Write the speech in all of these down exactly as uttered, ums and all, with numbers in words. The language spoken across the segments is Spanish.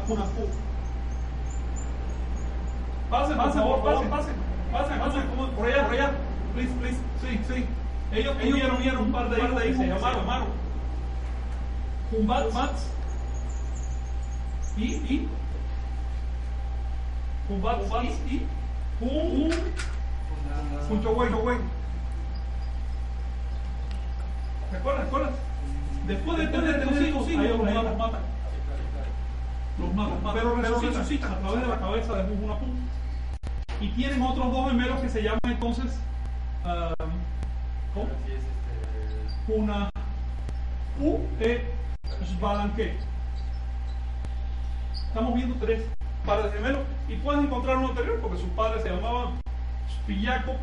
una Q. Pasen, pasen, por favor, pasen, pasen, pasen, por allá, por allá. Please, please, sí, sí. Ellos, ellos vieron, vieron un par de hijos y se llamaron, llamaron. Jumbat, Mats. Y, y. Jumbat, y, y. Jum, Juncho Güey, Güey. ¿Recuerdas? ¿Recuerdas? Después de tener estos hijos, sí, ellos los matan. Los matan, pero resucitan a través de la cabeza de Jujunapú. Y tienen otros dos gemelos que se llaman entonces um, ¿cómo? Una U e Shbalanque. Estamos viendo tres pares de gemelos y puedes encontrar uno anterior porque sus padres se llamaban Spillaco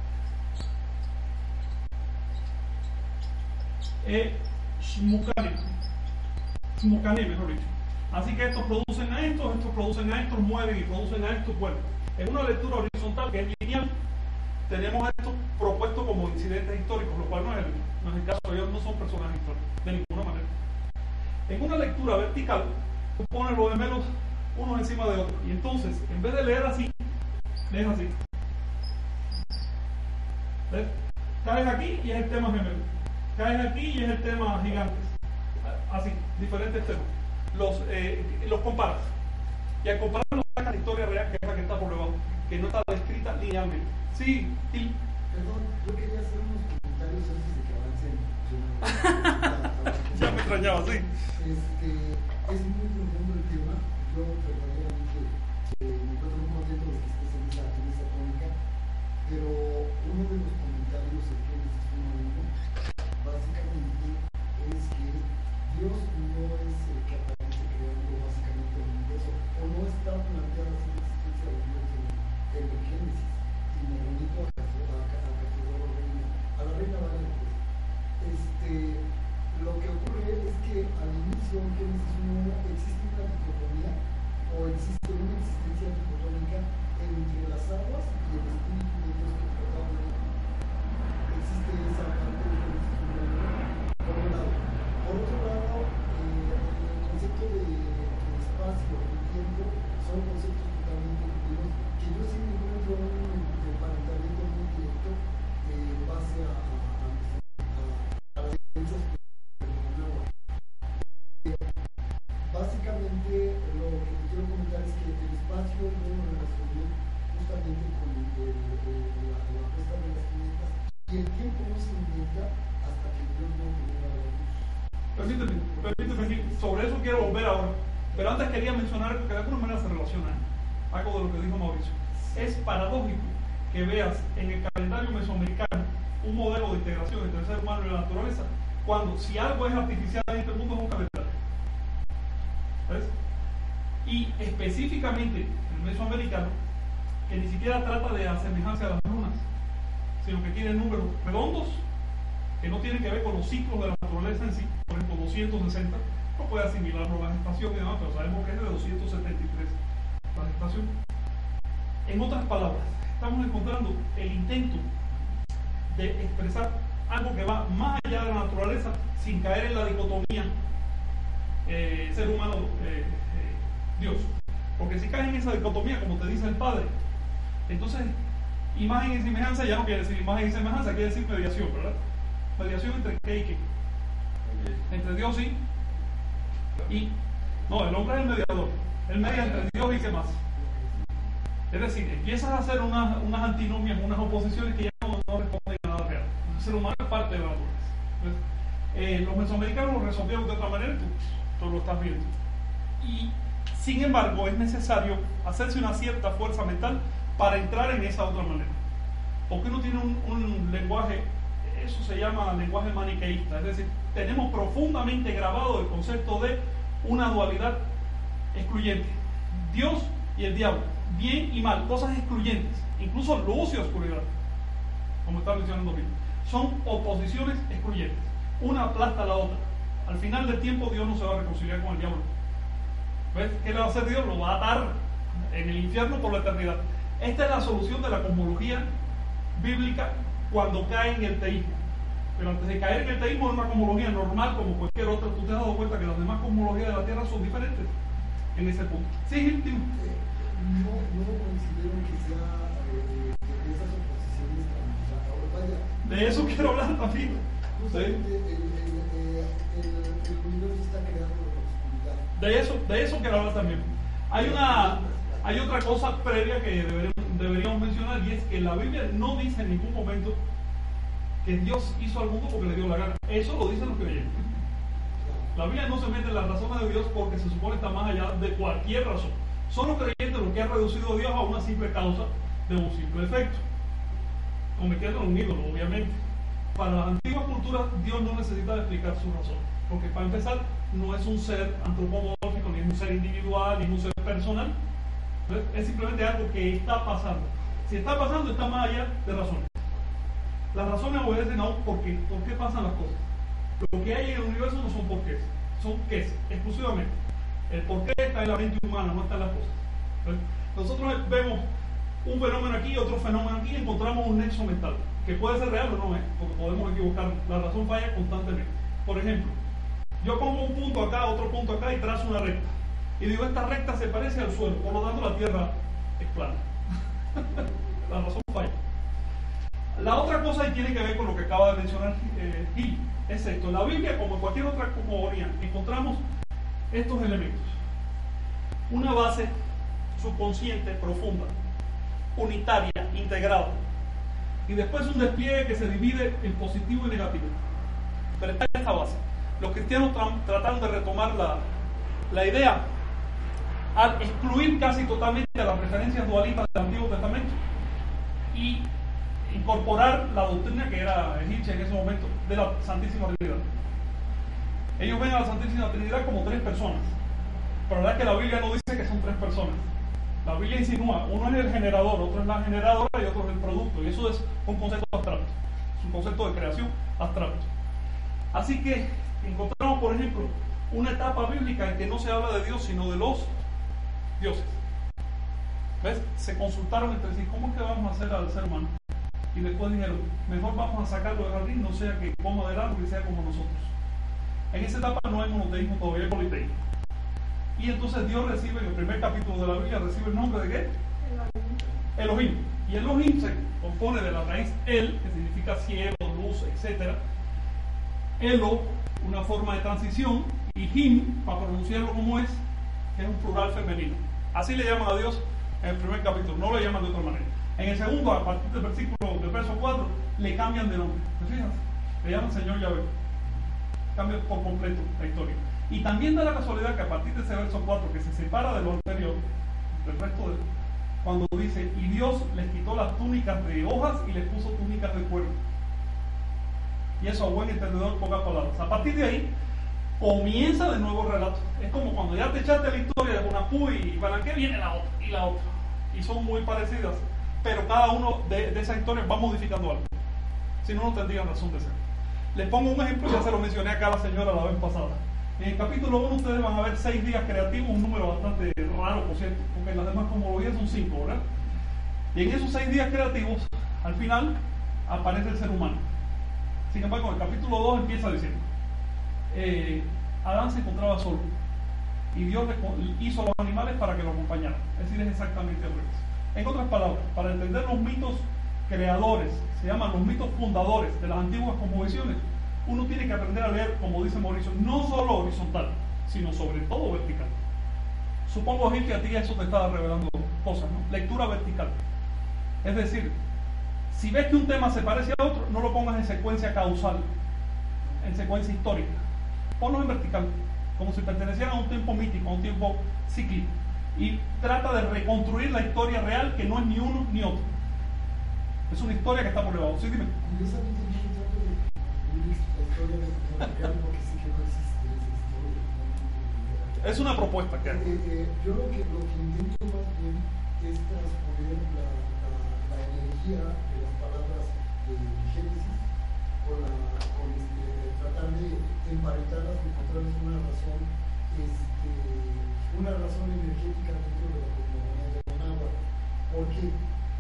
e Shmukane. Shmukane, mejor dicho. Así que estos producen a estos, estos producen a estos, mueven y producen a estos. Bueno, en una lectura horizontal que es lineal, tenemos esto propuesto como incidentes históricos, lo cual no es el, no es el caso, ellos no son personajes históricos, de ninguna manera. En una lectura vertical, tú pones los gemelos unos encima de otros, y entonces, en vez de leer así, lees así. ¿Ves? Caes aquí y es el tema gemelo. Caes aquí y es el tema gigantes. Así, diferentes temas. Los, eh, los comparas. Y al compararlos sacas la historia real, que es la que está por debajo, que no está descrita linealmente. Sí, y... Perdón, yo quería hacer unos comentarios antes de que avancen. Ya me extrañaba, sí. Este, es muy profundo el tema. Yo verdaderamente eh, me encuentro muy contento de que estés en esa, en esa tónica, pero uno de los comentarios en que es uno de uno, básicamente es que Dios no es el que aparece creando básicamente el universo, o no está planteada así la existencia de Dios en, en el Génesis, y me remito a, a, a, a, reina, a la reina Vale. Este, lo que ocurre es que al inicio en Génesis uno existe una dicotomía, o existe una existencia dicotómica entre las aguas y el Espíritu de Dios que probablemente existe esa parte de Génesis uno, por un lado. Por otro lado, eh, el concepto de, de espacio y tiempo son conceptos totalmente distintos, que yo sí me encuentro un emparentamiento muy directo en eh, base a, a, a, a las diferencias que con agua. Eh, básicamente, lo que te quiero comentar es que el espacio yo lo relacioné justamente con el, el, el, la, la puesta de las planetas, y el tiempo no se inventa hasta que Dios no genera la luz. Permíteme, permíteme, sobre eso quiero volver ahora. Pero antes quería mencionar algo que de alguna manera se relaciona, algo de lo que dijo Mauricio. Es paradójico que veas en el calendario mesoamericano un modelo de integración entre el ser humano y la naturaleza, cuando si algo es artificial en este mundo es un calendario. ¿Ves? Y específicamente el mesoamericano, que ni siquiera trata de asemejarse a las lunas, sino que tiene números redondos que no tienen que ver con los ciclos de la naturaleza en sí. Por ejemplo, doscientos sesenta, no puede asimilarlo a la gestación y demás, pero sabemos que es de doscientos setenta y tres la gestación. En otras palabras, estamos encontrando el intento de expresar algo que va más allá de la naturaleza sin caer en la dicotomía eh, ser humano eh, eh, Dios. Porque si caes en esa dicotomía, como te dice el Padre, entonces imagen y semejanza ya no quiere decir imagen y semejanza, quiere decir mediación, ¿verdad? Mediación entre qué y qué. Entre Dios y y no, el hombre es el mediador. Él media entre Dios y qué más. Es decir, empiezas a hacer unas, unas antinomias, unas oposiciones que ya no, no responden a nada real. El ser humano es parte de la naturaleza. Eh, los mesoamericanos lo resolvieron de otra manera, tú, tú lo estás viendo. Y sin embargo, es necesario hacerse una cierta fuerza mental para entrar en esa otra manera. Porque uno tiene un, un lenguaje, eso se llama lenguaje maniqueísta, es decir, tenemos profundamente grabado el concepto de una dualidad excluyente, Dios y el diablo, bien y mal, cosas excluyentes, incluso luz y oscuridad, como está mencionando Bill, son oposiciones excluyentes, una aplasta a la otra. Al final del tiempo Dios no se va a reconciliar con el diablo. ¿Ves? ¿Qué le va a hacer Dios? Lo va a atar en el infierno por la eternidad. Esta es la solución de la cosmología bíblica cuando cae en el teísmo. Pero antes de caer en el teísmo es una cosmología normal como cualquier otra. Tú te has dado cuenta que las demás cosmologías de la Tierra son diferentes. en ese punto. Sí, Tim. Eh, no, no considero que sea eh, de esas oposiciones tan... Vaya, De eso quiero hablar también. Justamente el, el, el, el, el universo está creado por la oscuridad. De eso, de eso quiero hablar también. Hay una, hay otra cosa previa que deberíamos, deberíamos mencionar, y es que la Biblia no dice en ningún momento que Dios hizo al mundo porque le dio la gana. Eso lo dicen los creyentes. La Biblia no se mete en las razones de Dios porque se supone que está más allá de cualquier razón. Son los creyentes los que han reducido a Dios a una simple causa de un simple efecto, convirtiéndolo en un ídolo, obviamente. Para las antiguas culturas, Dios no necesita explicar su razón, porque para empezar, no es un ser antropomórfico, ni es un ser individual, ni es un ser personal. Es simplemente algo que está pasando. Si está pasando, está más allá de razones. Las razones obedecen a un porqué. ¿Por qué pasan las cosas? Lo que hay en el universo no son porqués, son qués, exclusivamente. El porqué está en la mente humana, no está en las cosas. ¿Ves? Nosotros vemos un fenómeno aquí y otro fenómeno aquí y encontramos un nexo mental, que puede ser real o no, ¿eh? Porque podemos equivocar. La razón falla constantemente. Por ejemplo, yo pongo un punto acá, otro punto acá y trazo una recta. Y digo, esta recta se parece al suelo, por lo tanto la Tierra es plana. La razón falla. La otra cosa y tiene que ver con lo que acaba de mencionar eh, Gil, es esto. En la Biblia, como en cualquier otra cosmogonía, encontramos estos elementos. Una base subconsciente, profunda, unitaria, integrada. Y después un despliegue que se divide en positivo y negativo. Pero está esta base. Los cristianos tra trataron de retomar la, la idea al excluir casi totalmente las referencias dualistas del Antiguo Testamento y incorporar la doctrina que era egipcia en ese momento de la Santísima Trinidad. Ellos ven a la Santísima Trinidad como tres personas, pero la verdad es que la Biblia no dice que son tres personas. La Biblia insinúa, uno es el generador, otro es la generadora y otro es el producto, y eso es un concepto abstracto, es un concepto de creación abstracto. Así que encontramos, por ejemplo, una etapa bíblica en que no se habla de Dios, sino de los dioses. ¿Ves? Se consultaron entre sí, ¿cómo es que vamos a hacer al ser humano? Y después dijeron, mejor vamos a sacarlo del jardín, no sea que coma del árbol y sea como nosotros. En esa etapa no hay monoteísmo, todavía hay politeísmo. Y entonces Dios recibe, en el primer capítulo de la Biblia, recibe el nombre de ¿qué? Elohim. Y Elohim se compone de la raíz El, que significa cielo, luz, etcétera. Elo, una forma de transición, y Him, para pronunciarlo como es, que es un plural femenino. Así le llaman a Dios en el primer capítulo, no le llaman de otra manera. En el segundo, a partir del versículo del verso cuatro, le cambian de nombre. ¿Te fijas? Le llaman Señor Yahvé. Cambia por completo la historia. Y también da la casualidad que a partir de ese verso cuatro, que se separa de lo anterior, del resto de, cuando dice, y Dios les quitó las túnicas de hojas y les puso túnicas de cuero. Y eso a buen entendedor, pocas palabras. A partir de ahí, comienza de nuevo el relato. Es como cuando ya te echaste la historia de Jonapú y para qué viene la otra y la otra. Y son muy parecidas, pero cada uno de, de esas historias va modificando algo. Si no, no tendrían razón de ser. Les pongo un ejemplo, ya se lo mencioné acá a la señora la vez pasada. En el capítulo uno ustedes van a ver seis días creativos, un número bastante raro, por cierto, porque las demás cosmologías son cinco, ¿verdad? Y en esos seis días creativos, al final, aparece el ser humano. Sin embargo, en el capítulo dos empieza diciendo, eh, Adán se encontraba solo, y Dios le hizo a los animales para que lo acompañaran. Es decir, es exactamente al revés. En otras palabras, para entender los mitos creadores, se llaman los mitos fundadores de las antiguas cosmovisiones, uno tiene que aprender a leer, como dice Mauricio, no solo horizontal, sino sobre todo vertical. Supongo, Gil, que a ti eso te estaba revelando cosas, ¿no? Lectura vertical. Es decir, si ves que un tema se parece a otro, no lo pongas en secuencia causal, en secuencia histórica. Ponlo en vertical, como si pertenecieran a un tiempo mítico, a un tiempo cíclico. Y trata de reconstruir la historia real, que no es ni uno ni otro. Es una historia que está por debajo. Sí, dime. Curiosamente, yo trato de construir la historia de la real porque sí que no existe esa historia. Es una propuesta que hay. Eh, eh, yo lo que, lo que intento más bien es transponer la, la, la energía de las palabras de Génesis con, la, con este, tratar de emparentarlas, encontrarles una razón, este, una razón energética dentro de la cosmogonía de Managua. ¿Por qué?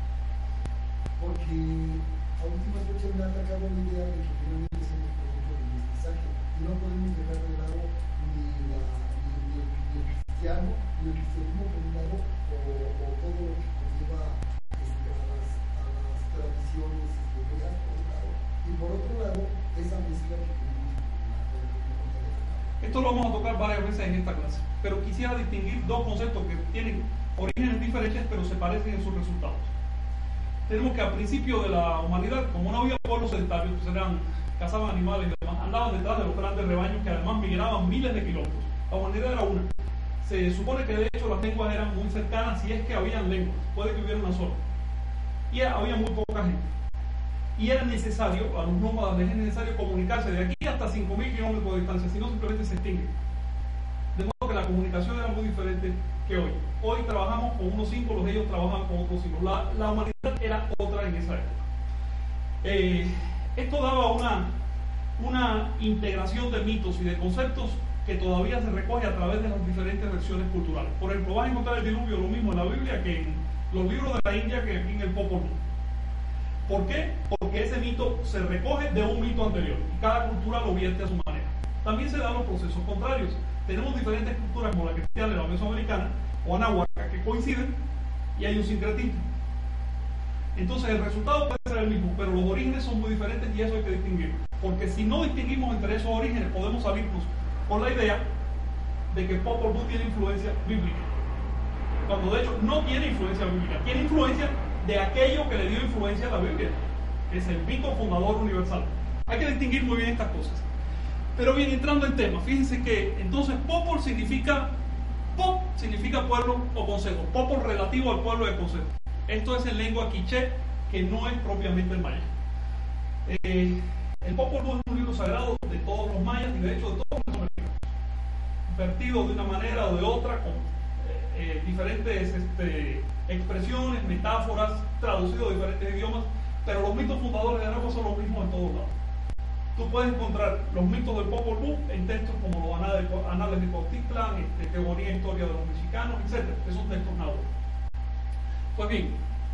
Porque a últimas fechas me ha atacado la idea de que finalmente somos producto del mestizaje y no podemos dejar de lado ni, la, ni, ni, el, ni el cristiano y el cristianismo por un lado, o, o todo lo que conlleva este, a, las, a las tradiciones hebreas por un lado, y por otro lado, esa mezcla que tenemos con la. Esto lo vamos a tocar varias veces en esta clase, pero quisiera distinguir dos conceptos que tienen orígenes diferentes, pero se parecen en sus resultados. Tenemos que al principio de la humanidad, como no había pueblos sedentarios, pues eran, cazaban animales y demás, andaban detrás de los grandes rebaños que además migraban miles de kilómetros. La humanidad era una. Se supone que de hecho las lenguas eran muy cercanas, si es que habían lenguas, puede que hubiera una sola. Y había muy poca gente. Y era necesario, a los nómadas les es necesario comunicarse de aquí hasta cinco mil kilómetros de distancia, si no simplemente se extinguen. De modo que la comunicación era muy diferente que hoy. Hoy trabajamos con unos símbolos, ellos trabajaban con otros símbolos. La, la humanidad era otra en esa época. Eh, esto daba una, una integración de mitos y de conceptos que todavía se recoge a través de las diferentes versiones culturales. Por ejemplo, vas a encontrar el diluvio lo mismo en la Biblia que en los libros de la India, que en el Popol Vuh. ¿Por qué? Porque ese mito se recoge de un mito anterior y cada cultura lo vierte a su manera. También se dan los procesos contrarios. Tenemos diferentes culturas como la cristiana y la mesoamericana o anahuaca que coinciden y hay un sincretismo. Entonces el resultado puede ser el mismo, pero los orígenes son muy diferentes y eso hay que distinguirlo. Porque si no distinguimos entre esos orígenes, podemos salirnos con la idea de que Popol Vuh tiene influencia bíblica, cuando de hecho no tiene influencia bíblica, tiene influencia de aquello que le dio influencia a la Biblia, que es el mito fundador universal. Hay que distinguir muy bien estas cosas. Pero bien, entrando en tema, fíjense que entonces Popol significa, Pop significa pueblo o consejo, Popol relativo al pueblo de consejo. Esto es en lengua quiché, que no es propiamente el maya. Eh, el Popol Vuh es un libro sagrado de todos los mayas y de hecho de todos los mesoamericanos, vertido de una manera o de otra, con eh, eh, diferentes este, expresiones, metáforas, traducido a diferentes idiomas, pero los mitos fundadores de Aragua son los mismos en todos lados. Tú puedes encontrar los mitos del Popol Vuh en textos como los anales de, anales de Cuautitlán, este, teoría e historia de los mexicanos, etcétera, que son textos náhuatl. Pues bien,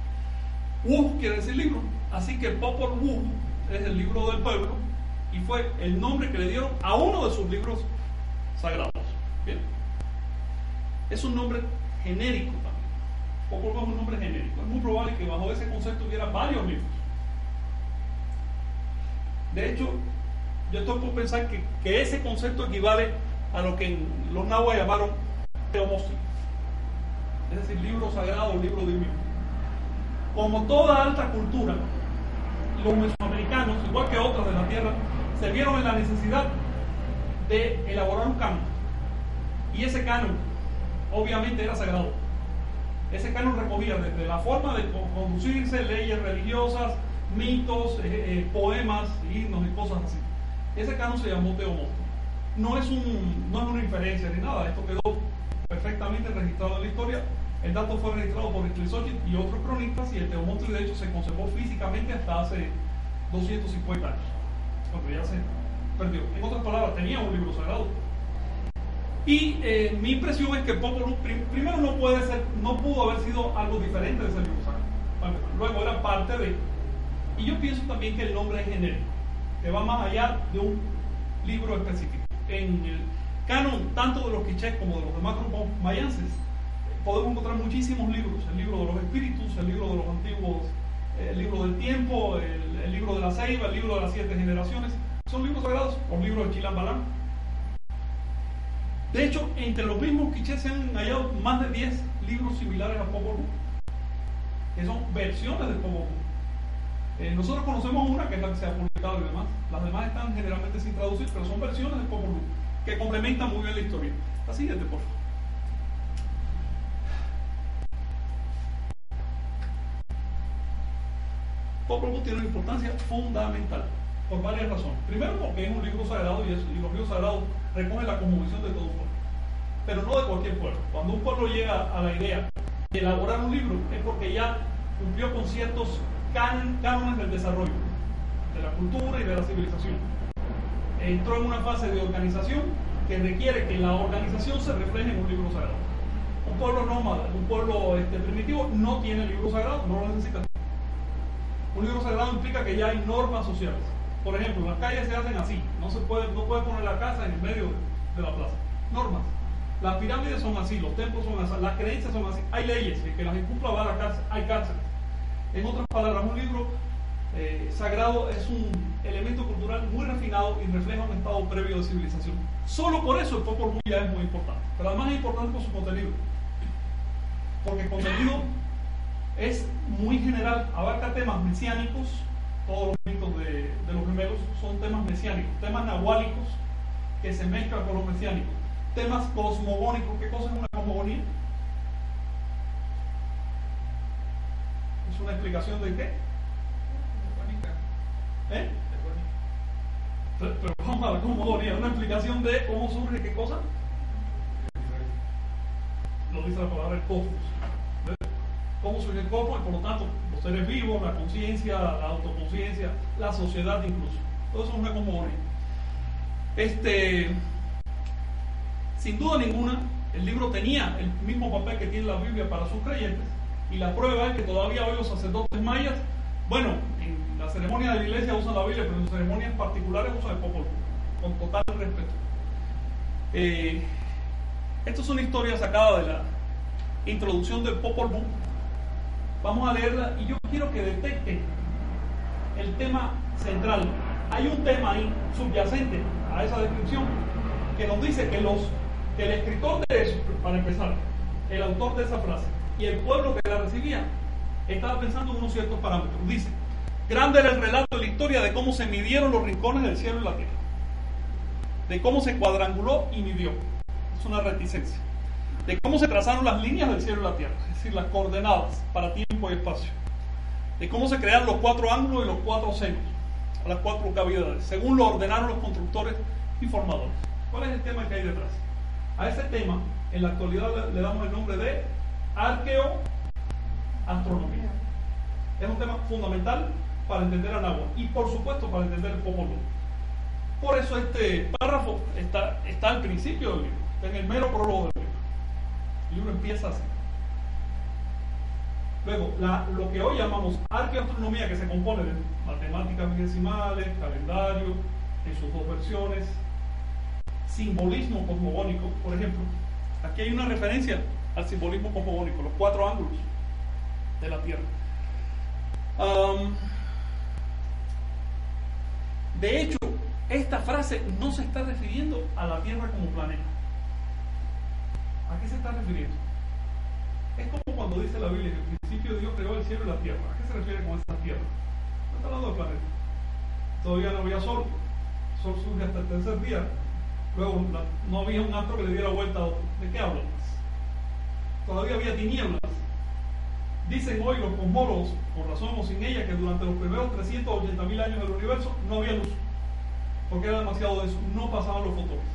Vuh quiere decir libro, así que Popol Vuh es el libro del pueblo y fue el nombre que le dieron a uno de sus libros sagrados. Bien, es un nombre genérico también. Popol Vuh es un nombre genérico. Es muy probable que bajo ese concepto hubiera varios libros. De hecho, yo estoy por pensar que, que ese concepto equivale a lo que en los nahuas llamaron teomostli, es decir, libro sagrado o libro divino. Como toda alta cultura, los mesoamericanos, igual que otras de la tierra, se vieron en la necesidad de elaborar un canon. Y ese canon, obviamente, era sagrado. Ese canon recogía desde la forma de conducirse, leyes religiosas, mitos, eh, eh, poemas, himnos y cosas así. Ese canon se llamó Teomostli. No es, un, no es una inferencia ni nada, esto quedó perfectamente registrado en la historia. El dato fue registrado por Ixtlilxóchitl y otros cronistas y el Teomostli de hecho se conservó físicamente hasta hace doscientos cincuenta años, cuando ya se perdió. En otras palabras, tenía un libro sagrado. Y eh, mi impresión es que Popol Vuh prim primero no puede ser, no pudo haber sido algo diferente de ese libro sagrado. Luego era parte de. Y yo pienso también que el nombre es genérico, que va más allá de un libro específico. En el canon, tanto de los quichés como de los demás grupos mayenses, podemos encontrar muchísimos libros: el libro de los espíritus, el libro de los antiguos, el libro del tiempo, el, el libro de la ceiba, el libro de las siete generaciones. Son libros sagrados, los libros de Chilam Balam. De hecho, entre los mismos quichés se han hallado más de diez libros similares a Popol Vuh, que son versiones del Popol Vuh. Eh, nosotros conocemos una, que es la que se ha publicado y demás. Las demás están generalmente sin traducir, pero son versiones del Popol Vuh, que complementan muy bien la historia. La siguiente, por favor. Popol Vuh tiene una importancia fundamental, por varias razones. Primero, porque es un libro sagrado y, es, y los libros sagrados recogen la cosmovisión de todo un pueblo, pero no de cualquier pueblo. Cuando un pueblo llega a la idea de elaborar un libro, es porque ya cumplió con ciertos can, cánones del desarrollo, de la cultura y de la civilización. Entró en una fase de organización que requiere que la organización se refleje en un libro sagrado. Un pueblo nómada, un pueblo este, primitivo, no tiene libro sagrado, no lo necesita. Un libro sagrado implica que ya hay normas sociales. Por ejemplo, las calles se hacen así, no se puede, no puede poner la casa en el medio de, de la plaza. Normas. Las pirámides son así, los templos son así, las creencias son así. Hay leyes, el que las incumpla va a la cárcel, hay cárceles. En otras palabras, un libro eh, sagrado es un elemento cultural muy refinado y refleja un estado previo de civilización. Solo por eso el Popol Vuh ya es muy importante. Pero además es importante por su contenido. Porque el contenido es muy general, abarca temas mesiánicos. Todos los mitos de, de los gemelos son temas mesiánicos, temas nahuálicos que se mezclan con los mesiánicos, temas cosmogónicos. ¿Qué cosa es una cosmogonía? ¿Es una explicación de qué? ¿Eh? Pero, pero vamos a la cosmogonía, una explicación de cómo surge qué cosa. Lo dice la palabra el cosmos. ¿Ves? Cómo surge el cosmos y por lo tanto los seres vivos, la conciencia, la autoconciencia, la sociedad incluso. Todo eso es una cosmogonía. Este, sin duda ninguna, el libro tenía el mismo papel que tiene la Biblia para sus creyentes, y la prueba es que todavía hoy los sacerdotes mayas, bueno, en la ceremonia de la iglesia usan la Biblia, pero en ceremonias particulares usan el Popol Vuh, con total respeto. Eh, esto es una historia sacada de la introducción del Popol Vuh. Vamos a leerla y yo quiero que detecten el tema central. Hay un tema ahí subyacente a esa descripción que nos dice que, los, que el escritor de eso, para empezar, el autor de esa frase y el pueblo que la recibía, estaba pensando en unos ciertos parámetros. Dice: grande era el relato de la historia de cómo se midieron los rincones del cielo y la tierra, de cómo se cuadranguló y midió. Es una reticencia. De cómo se trazaron las líneas del cielo y la tierra, es decir, las coordenadas para tiempo y espacio. De cómo se crearon los cuatro ángulos y los cuatro senos, las cuatro cavidades, según lo ordenaron los constructores y formadores. ¿Cuál es el tema que hay detrás? A ese tema, en la actualidad le, le damos el nombre de arqueoastronomía. Es un tema fundamental para entender a Nahua y por supuesto para entender el Popol Vuh. Por eso este párrafo está, está al principio del libro, está en el mero prólogo del libro. El libro empieza así. Luego, la, lo que hoy llamamos arqueoastronomía, que se compone de matemáticas vigésimales, calendario, en sus dos versiones, simbolismo cosmogónico, por ejemplo. Aquí hay una referencia al simbolismo cosmogónico, los cuatro ángulos de la Tierra. Um, de hecho, esta frase no se está refiriendo a la Tierra como planeta. ¿A qué se está refiriendo? Es como cuando dice la Biblia que en el principio Dios creó el cielo y la tierra. ¿A qué se refiere con esta tierra? No está hablando del planeta. Todavía no había sol. El sol surge hasta el tercer día. Luego la, no había un astro que le diera vuelta a otro. ¿De qué hablan? Todavía había tinieblas. Dicen hoy los cosmólogos, con razón o sin ella, que durante los primeros trescientos ochenta mil años del universo no había luz. Porque era demasiado denso. No pasaban los fotones.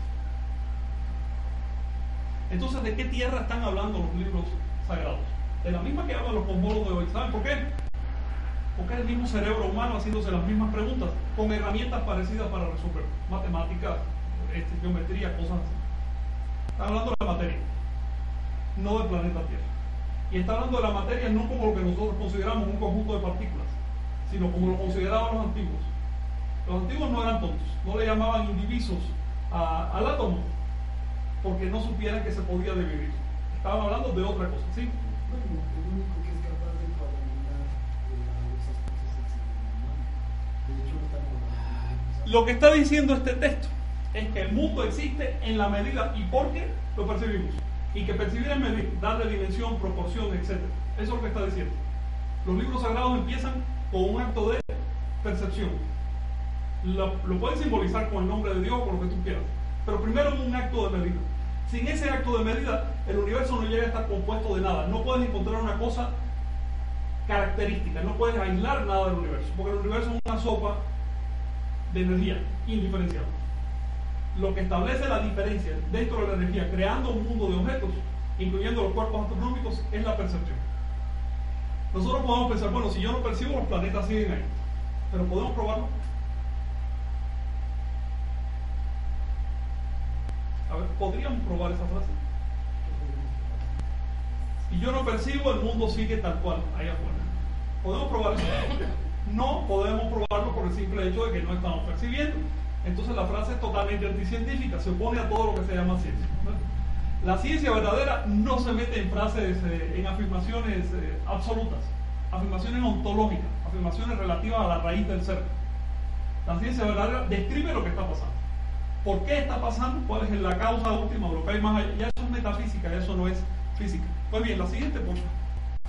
Entonces, ¿de qué tierra están hablando los libros sagrados? De la misma que hablan los cosmólogos de hoy. ¿Saben por qué? Porque es el mismo cerebro humano haciéndose las mismas preguntas, con herramientas parecidas para resolver. Matemáticas, este, geometría, cosas así. Está hablando de la materia, no del planeta Tierra. Y está hablando de la materia no como lo que nosotros consideramos un conjunto de partículas, sino como lo consideraban los antiguos. Los antiguos no eran tontos, no le llamaban indivisos a, al átomo, porque no supieran que se podía dividir. Estaban hablando de otra cosa, ¿sí? Bueno, el único que es capaz de cuadrangular los aspectos del ser humano. De hecho, está lo que está diciendo este texto es que el mundo existe en la medida y porque lo percibimos. Y que percibir es medir, darle dimensión, proporción, etcétera. Eso es lo que está diciendo. Los libros sagrados empiezan con un acto de percepción. Lo, lo pueden simbolizar con el nombre de Dios, con lo que tú quieras. Pero primero es un acto de medida. Sin ese acto de medida, el universo no llega a estar compuesto de nada. No puedes encontrar una cosa característica, no puedes aislar nada del universo, porque el universo es una sopa de energía indiferenciada. Lo que establece la diferencia dentro de la energía, creando un mundo de objetos, incluyendo los cuerpos astronómicos, es la percepción. Nosotros podemos pensar, bueno, si yo no percibo, los planetas siguen ahí. Pero podemos probarlo. A ver, ¿podríamos probar esa frase? Y yo no percibo, el mundo sigue tal cual, ahí afuera. ¿Podemos probar eso? No podemos probarlo por el simple hecho de que no estamos percibiendo. Entonces la frase es totalmente anticientífica, se opone a todo lo que se llama ciencia, ¿no? La ciencia verdadera no se mete en frases, eh, en afirmaciones eh, absolutas, afirmaciones ontológicas, afirmaciones relativas a la raíz del ser. La ciencia verdadera describe lo que está pasando. ¿Por qué está pasando? ¿Cuál es la causa última de lo que hay más allá? Ya eso es metafísica, eso no es física. Pues bien, la siguiente, por favor.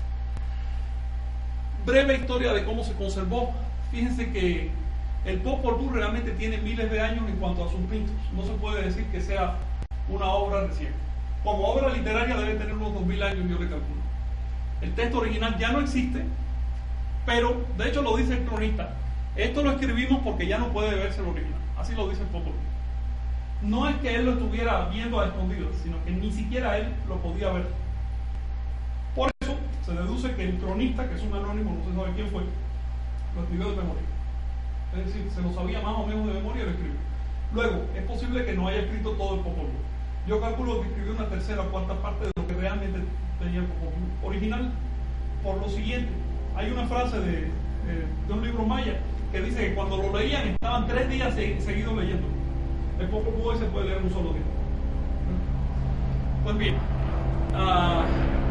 Breve historia de cómo se conservó. Fíjense que el Popol Vuh realmente tiene miles de años en cuanto a sus pintos. No se puede decir que sea una obra reciente. Como obra literaria debe tener unos dos mil años, yo le calculo. El texto original ya no existe, pero de hecho lo dice el cronista. Esto lo escribimos porque ya no puede verse el original. Así lo dice el Popol Vuh. No es que él lo estuviera viendo a escondidas, sino que ni siquiera él lo podía ver. Por eso se deduce que el cronista, que es un anónimo, no se sabe quién fue, lo escribió de memoria. Es decir, se lo sabía más o menos de memoria y lo escribió. Luego, es posible que no haya escrito todo el Popol Vuh. Yo calculo que escribió una tercera o cuarta parte de lo que realmente tenía el Popol Vuh original. Por lo siguiente, hay una frase de, de, de un libro maya que dice que cuando lo leían estaban tres días seguidos leyendo. El Popol Vuh hoy se puede leer en un solo día. Pues bien, uh,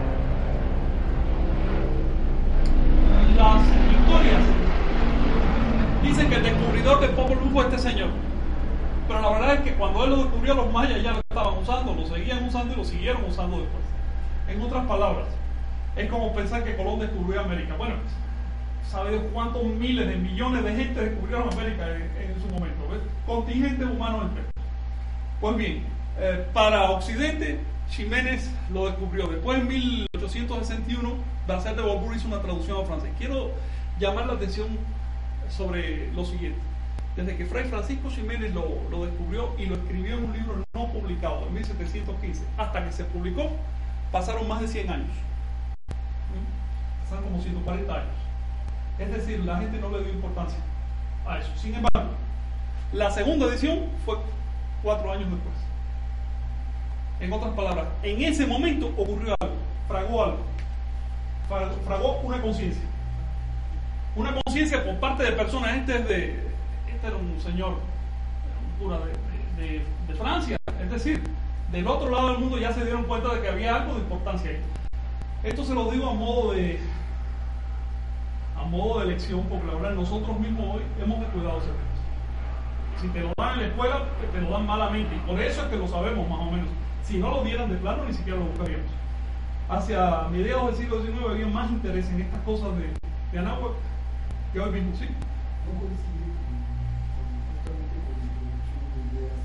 las historias dicen que el descubridor del Popol Vuh fue este señor, pero la verdad es que cuando él lo descubrió, los mayas ya lo estaban usando, lo seguían usando y lo siguieron usando después. En otras palabras, es como pensar que Colón descubrió América. Bueno, ¿sabe Dios cuántos miles de millones de gente descubrieron América en, en su momento? ¿Ves? Contingentes humanos enteros. Pues bien, eh, para Occidente, Ximénez lo descubrió. Después, en mil ochocientos sesenta y uno, Marcel de Beauvoir hizo una traducción al francés. Quiero llamar la atención sobre lo siguiente. Desde que Fray Francisco Ximénez lo, lo descubrió y lo escribió en un libro no publicado en mil setecientos quince, hasta que se publicó, pasaron más de cien años. Pasaron como ciento cuarenta años. Es decir, la gente no le dio importancia a eso. Sin embargo, la segunda edición fue cuatro años después. En otras palabras, en ese momento ocurrió algo, fragó algo, fragó una conciencia. Una conciencia por parte de personas. Este es de, este era un señor, un cura de, de, de Francia. Es decir, del otro lado del mundo ya se dieron cuenta de que había algo de importancia ahí. Esto se lo digo a modo de a modo de lección, porque la verdad nosotros mismos hoy hemos descuidado ese tema. Si te lo dan en la escuela, te lo dan malamente, y por eso es que lo sabemos más o menos. Si no lo dieran de plano, ni siquiera lo buscaríamos. Hacia mediados del siglo diecinueve había más interés en estas cosas de, de Anáhuac que hoy mismo, sí. ¿No coincide con, con, justamente con la introducción de ideas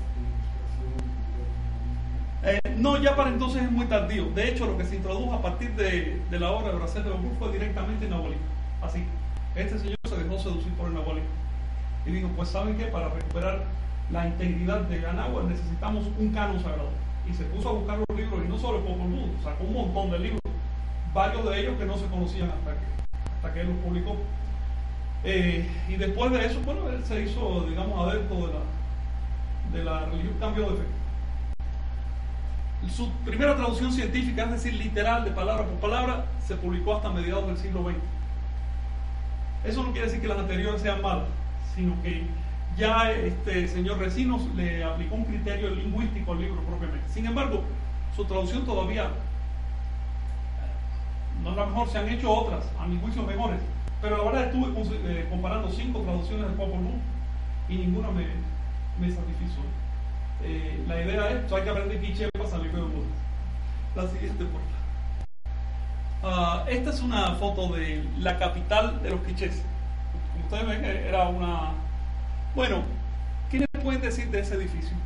de ilustración, de Eh, no, ya para entonces es muy tardío. De hecho, lo que se introdujo a partir de, de la obra de Marcel de Beauvoir fue directamente en nahualismo. Así, este señor se dejó seducir por el nahualismo y dijo, pues ¿saben qué? Para recuperar la integridad de Anáhuac necesitamos un canon sagrado. Y se puso a buscar los libros, y no solo el Popol Vuh, sacó un montón de libros, varios de ellos que no se conocían hasta que, hasta que él los publicó. Eh, y después de eso, bueno, él se hizo, digamos, adepto de la, de la religión, cambio de fe. Su primera traducción científica, es decir, literal, de palabra por palabra, se publicó hasta mediados del siglo veinte. Eso no quiere decir que las anteriores sean malas, sino que ya este señor Recinos le aplicó un criterio lingüístico al libro propiamente. Sin embargo, su traducción todavía no es la mejor, se han hecho otras, a mi juicio mejores, pero la verdad estuve eh, comparando cinco traducciones del Popol Vuh y ninguna me, me satisfizo. Eh, la idea es que hay que aprender quiché para salir de dudas. La siguiente, por favor. Uh, esta es una foto de la capital de los quichés. Como ustedes ven, era una... Bueno, ¿qué les pueden decir de ese edificio?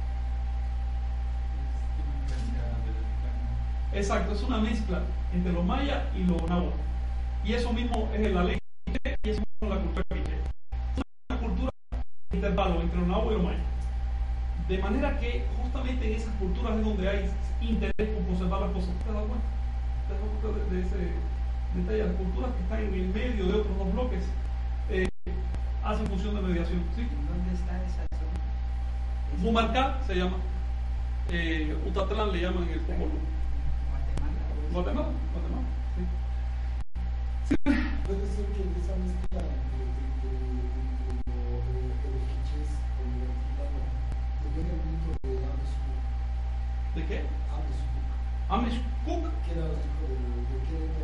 Exacto, es una mezcla entre los mayas y los náhuatl. Y eso mismo es la ley quiché y eso mismo es la cultura quiché. Es una cultura intervalo entre los náhuatl y los mayas. De manera que justamente en esas culturas es donde hay interés por conservar las cosas. ¿Te das cuenta? ¿Te das cuenta de, de ese detalle? Las culturas que están en el medio de otros dos bloques eh, hacen función de mediación. ¿Sí? ¿Dónde está esa zona? Mumarcá se llama. Eh, Utatlán le llaman en el Popol Vuh. Guatemala. Guatemala. Guatemala. Sí. Sí. puede ser que esa mezcla de, de, de, de, de, de los quichés con el antiguo proviene del mito de Abesú. ¿De qué? Abesú.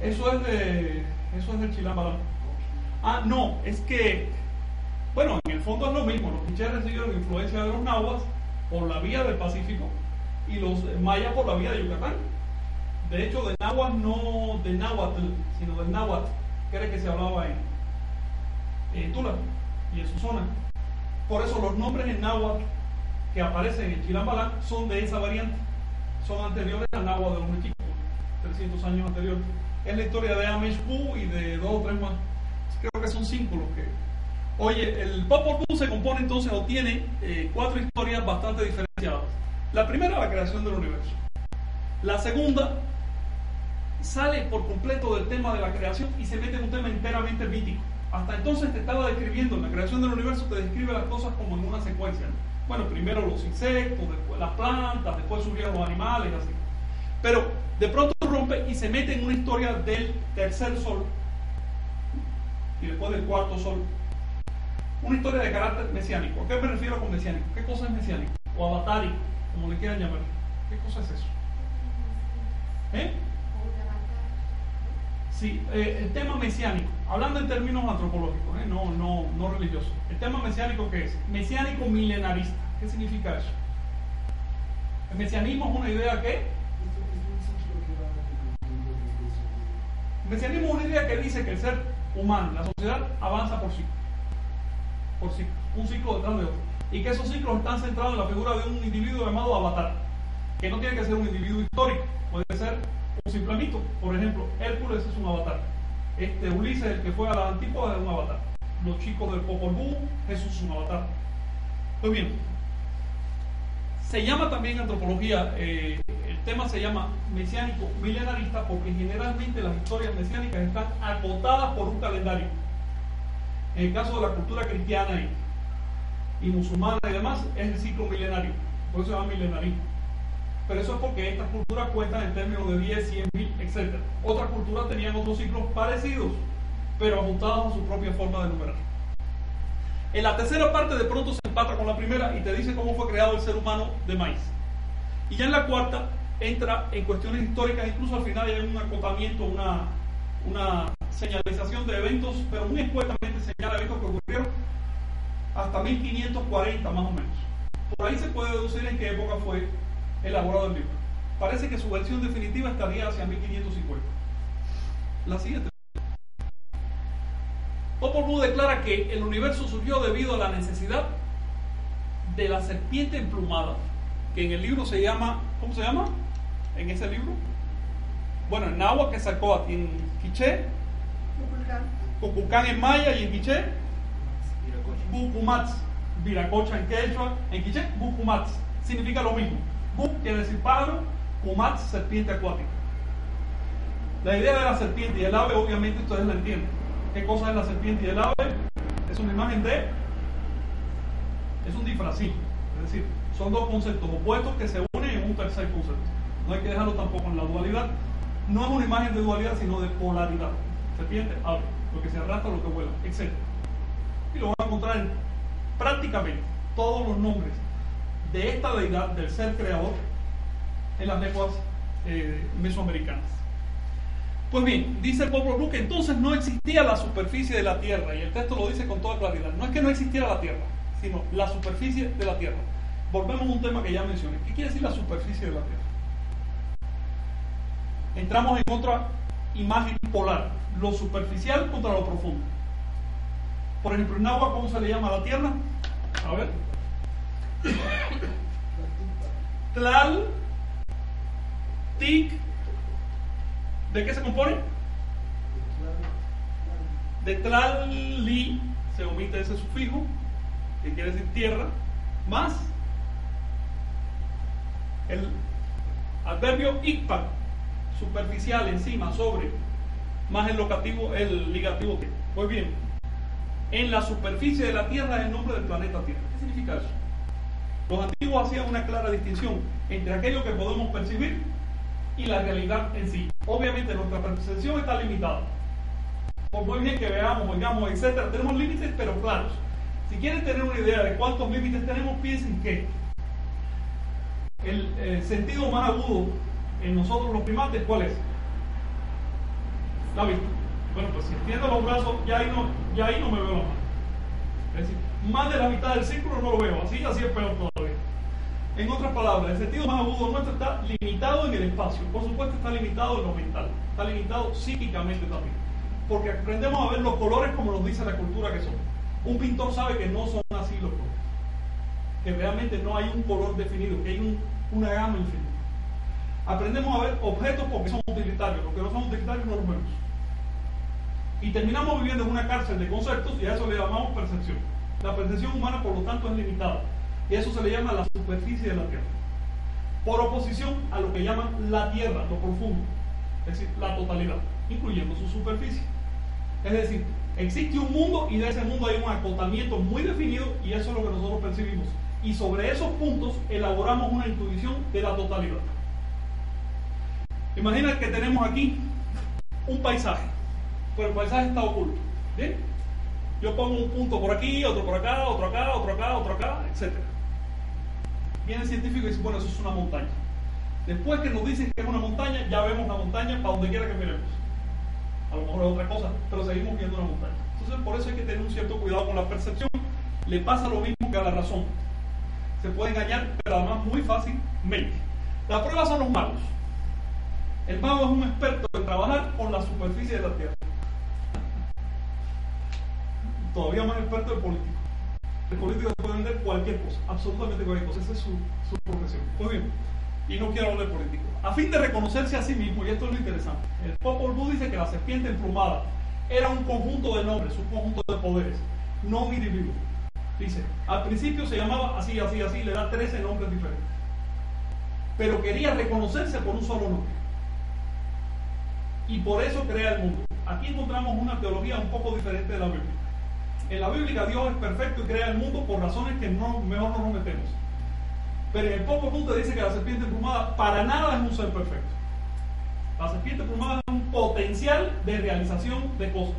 Eso es de, eso es del Chilambalam. Ah, no, es que, bueno, en el fondo es lo mismo. Los quichés recibieron influencia de los nahuas por la vía del Pacífico y los mayas por la vía de Yucatán. De hecho, de náhuatl no de náhuatl, sino del náhuatl, que era el que se hablaba en, en Tula y en su zona. Por eso los nombres en náhuatl que aparecen en Chilambalam son de esa variante, son anteriores al náhuatl de los mexicos, trescientos años anteriores. Es la historia de Ameshbu y de dos o tres más. Creo que son cinco los que... Oye, el Popol Vuh se compone entonces o tiene eh, cuatro historias bastante diferenciadas. La primera, la creación del universo. La segunda, sale por completo del tema de la creación y se mete en un tema enteramente mítico. Hasta entonces te estaba describiendo, en la creación del universo te describe las cosas como en una secuencia, ¿no? Bueno, primero los insectos, después las plantas, después surgieron los animales, así. Pero de pronto rompe y se mete en una historia del tercer sol y después del cuarto sol. Una historia de carácter mesiánico. ¿A qué me refiero con mesiánico? ¿Qué cosa es mesiánico? O avatárico, como le quieran llamar. ¿Qué cosa es eso? ¿Eh? Sí, eh, el tema mesiánico, hablando en términos antropológicos, ¿eh? no, no, no religiosos. El tema mesiánico, ¿qué es? Mesiánico milenarista. ¿Qué significa eso? El mesianismo es una idea que... El mesianismo es una idea que dice que el ser humano, la sociedad, avanza por ciclos. Por ciclos, un ciclo detrás de otro. Y que esos ciclos están centrados en la figura de un individuo llamado avatar, que no tiene que ser un individuo histórico, puede ser un simple mito. Por ejemplo, Hércules es un avatar. Este Ulises, el que fue a la antípoda, es un avatar. Los chicos del Popol Vuh, Jesús es un avatar. Pues bien, se llama también antropología, eh, el tema se llama mesiánico milenarista porque generalmente las historias mesiánicas están acotadas por un calendario. En el caso de la cultura cristiana y, y musulmana y demás, es el ciclo milenario, por eso se llama milenarismo. Pero eso es porque estas culturas cuentan en términos de diez, cien mil, etcétera. Otras culturas tenían otros ciclos parecidos, pero ajustados a su propia forma de numerar. En la tercera parte de pronto se empata con la primera y te dice cómo fue creado el ser humano de maíz. Y ya en la cuarta entra en cuestiones históricas, incluso al final hay un acotamiento, una, una señalización de eventos, pero muy escuetamente señala eventos que ocurrieron hasta mil quinientos cuarenta más o menos. Por ahí se puede deducir en qué época fue elaborado el libro. Parece que su versión definitiva estaría hacia mil quinientos cincuenta. La siguiente. Popol Vuh declara que el universo surgió debido a la necesidad de la serpiente emplumada, que en el libro se llama, ¿cómo se llama? En ese libro, bueno, en náhuatl que sacó en quiché, Cuculcán en maya y en quiché, Bucumats, Viracocha en quechua, en quiché, Bucumats, significa lo mismo. Bu quiere decir pájaro, Kumats, serpiente acuática. La idea de la serpiente y el ave, obviamente ustedes la entienden. ¿Qué cosa es la serpiente y el ave? Es una imagen de... es un disfrazismo. Es decir, son dos conceptos opuestos que se unen en un tercer concepto. No hay que dejarlo tampoco en la dualidad. No es una imagen de dualidad, sino de polaridad. Serpiente, ave, lo que se arrastra, lo que vuela, etcétera. Y lo van a encontrar en prácticamente todos los nombres de esta deidad, del ser creador, en las lenguas eh, mesoamericanas. Pues bien, dice el Popol Vuh que entonces no existía la superficie de la Tierra, y el texto lo dice con toda claridad. No es que no existiera la Tierra, sino la superficie de la Tierra. Volvemos a un tema que ya mencioné. ¿Qué quiere decir la superficie de la Tierra? Entramos en otra imagen polar, lo superficial contra lo profundo. Por ejemplo, en náhuatl, ¿cómo se le llama a la Tierra? A ver. Tlal, Tic. ¿De qué se compone? De Tlali, se omite ese sufijo, que quiere decir tierra, más el adverbio Icpac, superficial, encima, sobre, más el locativo, el ligativo que. Pues bien, en la superficie de la Tierra es el nombre del planeta Tierra. ¿Qué significa eso? Los antiguos hacían una clara distinción entre aquello que podemos percibir y la realidad en sí. Obviamente nuestra percepción está limitada. Por muy bien que veamos, oigamos, etcétera, tenemos límites, pero claros. Si quieren tener una idea de cuántos límites tenemos, piensen que el eh, sentido más agudo en nosotros los primates, ¿cuál es? La vista. Bueno, pues si extiendo los brazos, ya ahí no, ya ahí no me veo la mano. Es decir, más de la mitad del círculo no lo veo, así, así es peor todavía. En otras palabras, el sentido más agudo nuestro está limitado en el espacio. Por supuesto está limitado en lo mental, está limitado psíquicamente también. Porque aprendemos a ver los colores como nos dice la cultura que son. Un pintor sabe que no son así los colores. Que realmente no hay un color definido, que hay un, una gama infinita. Aprendemos a ver objetos porque son utilitarios, los que no son utilitarios no los vemos. Y terminamos viviendo en una cárcel de conceptos y a eso le llamamos percepción. La percepción humana, por lo tanto, es limitada. Y eso se le llama la superficie de la Tierra. Por oposición a lo que llaman la Tierra, lo profundo. Es decir, la totalidad, incluyendo su superficie. Es decir, existe un mundo y de ese mundo hay un acotamiento muy definido y eso es lo que nosotros percibimos. Y sobre esos puntos elaboramos una intuición de la totalidad. Imagina que tenemos aquí un paisaje, pero el paisaje está oculto. ¿Bien? Yo pongo un punto por aquí, otro por acá, otro acá, otro acá, otro acá, etcétera. Viene el científico y dice, bueno, eso es una montaña. Después que nos dicen que es una montaña, ya vemos la montaña para donde quiera que miremos. A lo mejor es otra cosa, pero seguimos viendo una montaña. Entonces, por eso hay que tener un cierto cuidado con la percepción. Le pasa lo mismo que a la razón. Se puede engañar, pero además muy fácilmente. La prueba son los magos. El mago es un experto en trabajar con la superficie de la Tierra. Todavía más experto el político. El político puede vender cualquier cosa, absolutamente cualquier cosa. Esa es su, su profesión. Pues bien, y no quiero hablar de político. A fin de reconocerse a sí mismo, y esto es lo interesante, el Popol Vuh dice que la serpiente emplumada era un conjunto de nombres, un conjunto de poderes, no un individuo. Dice, al principio se llamaba así, así, así, le da trece nombres diferentes. Pero quería reconocerse por un solo nombre. Y por eso crea el mundo. Aquí encontramos una teología un poco diferente de la Biblia. En la Biblia Dios es perfecto y crea el mundo por razones que no, mejor no nos metemos. Pero en el Popol Vuh te dice que la serpiente emplumada para nada es un ser perfecto. La serpiente emplumada es un potencial de realización de cosas.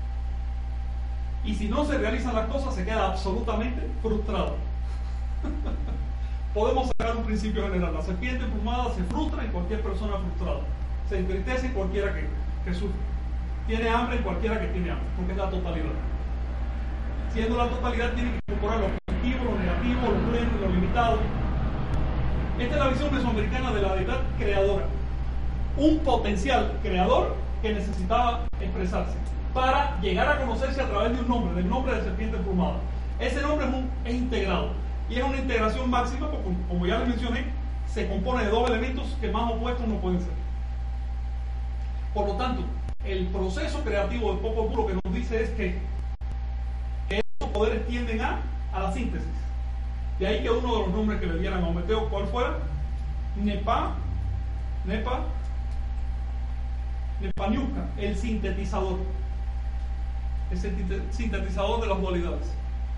Y si no se realizan las cosas, se queda absolutamente frustrado. Podemos sacar un principio general. La serpiente emplumada se frustra en cualquier persona frustrada. Se entristece en cualquiera que, que sufre. Tiene hambre en cualquiera que tiene hambre, porque es la totalidad. Siendo la totalidad, tiene que incorporar lo positivo, lo negativo, lo pleno y lo limitado. Esta es la visión mesoamericana de la deidad creadora. Un potencial creador que necesitaba expresarse para llegar a conocerse a través de un nombre, del nombre de serpiente emplumada. Ese nombre es, un, es integrado y es una integración máxima porque, como ya les mencioné, se compone de dos elementos que más opuestos no pueden ser. Por lo tanto, el proceso creativo del Popol Vuh lo que nos dice es que, que estos poderes tienden a, a la síntesis. De ahí que uno de los nombres que le dieran a Ometeo, ¿cuál fuera? Nepa, Nepa, Nepaniuca, el sintetizador. El sintetizador de las dualidades.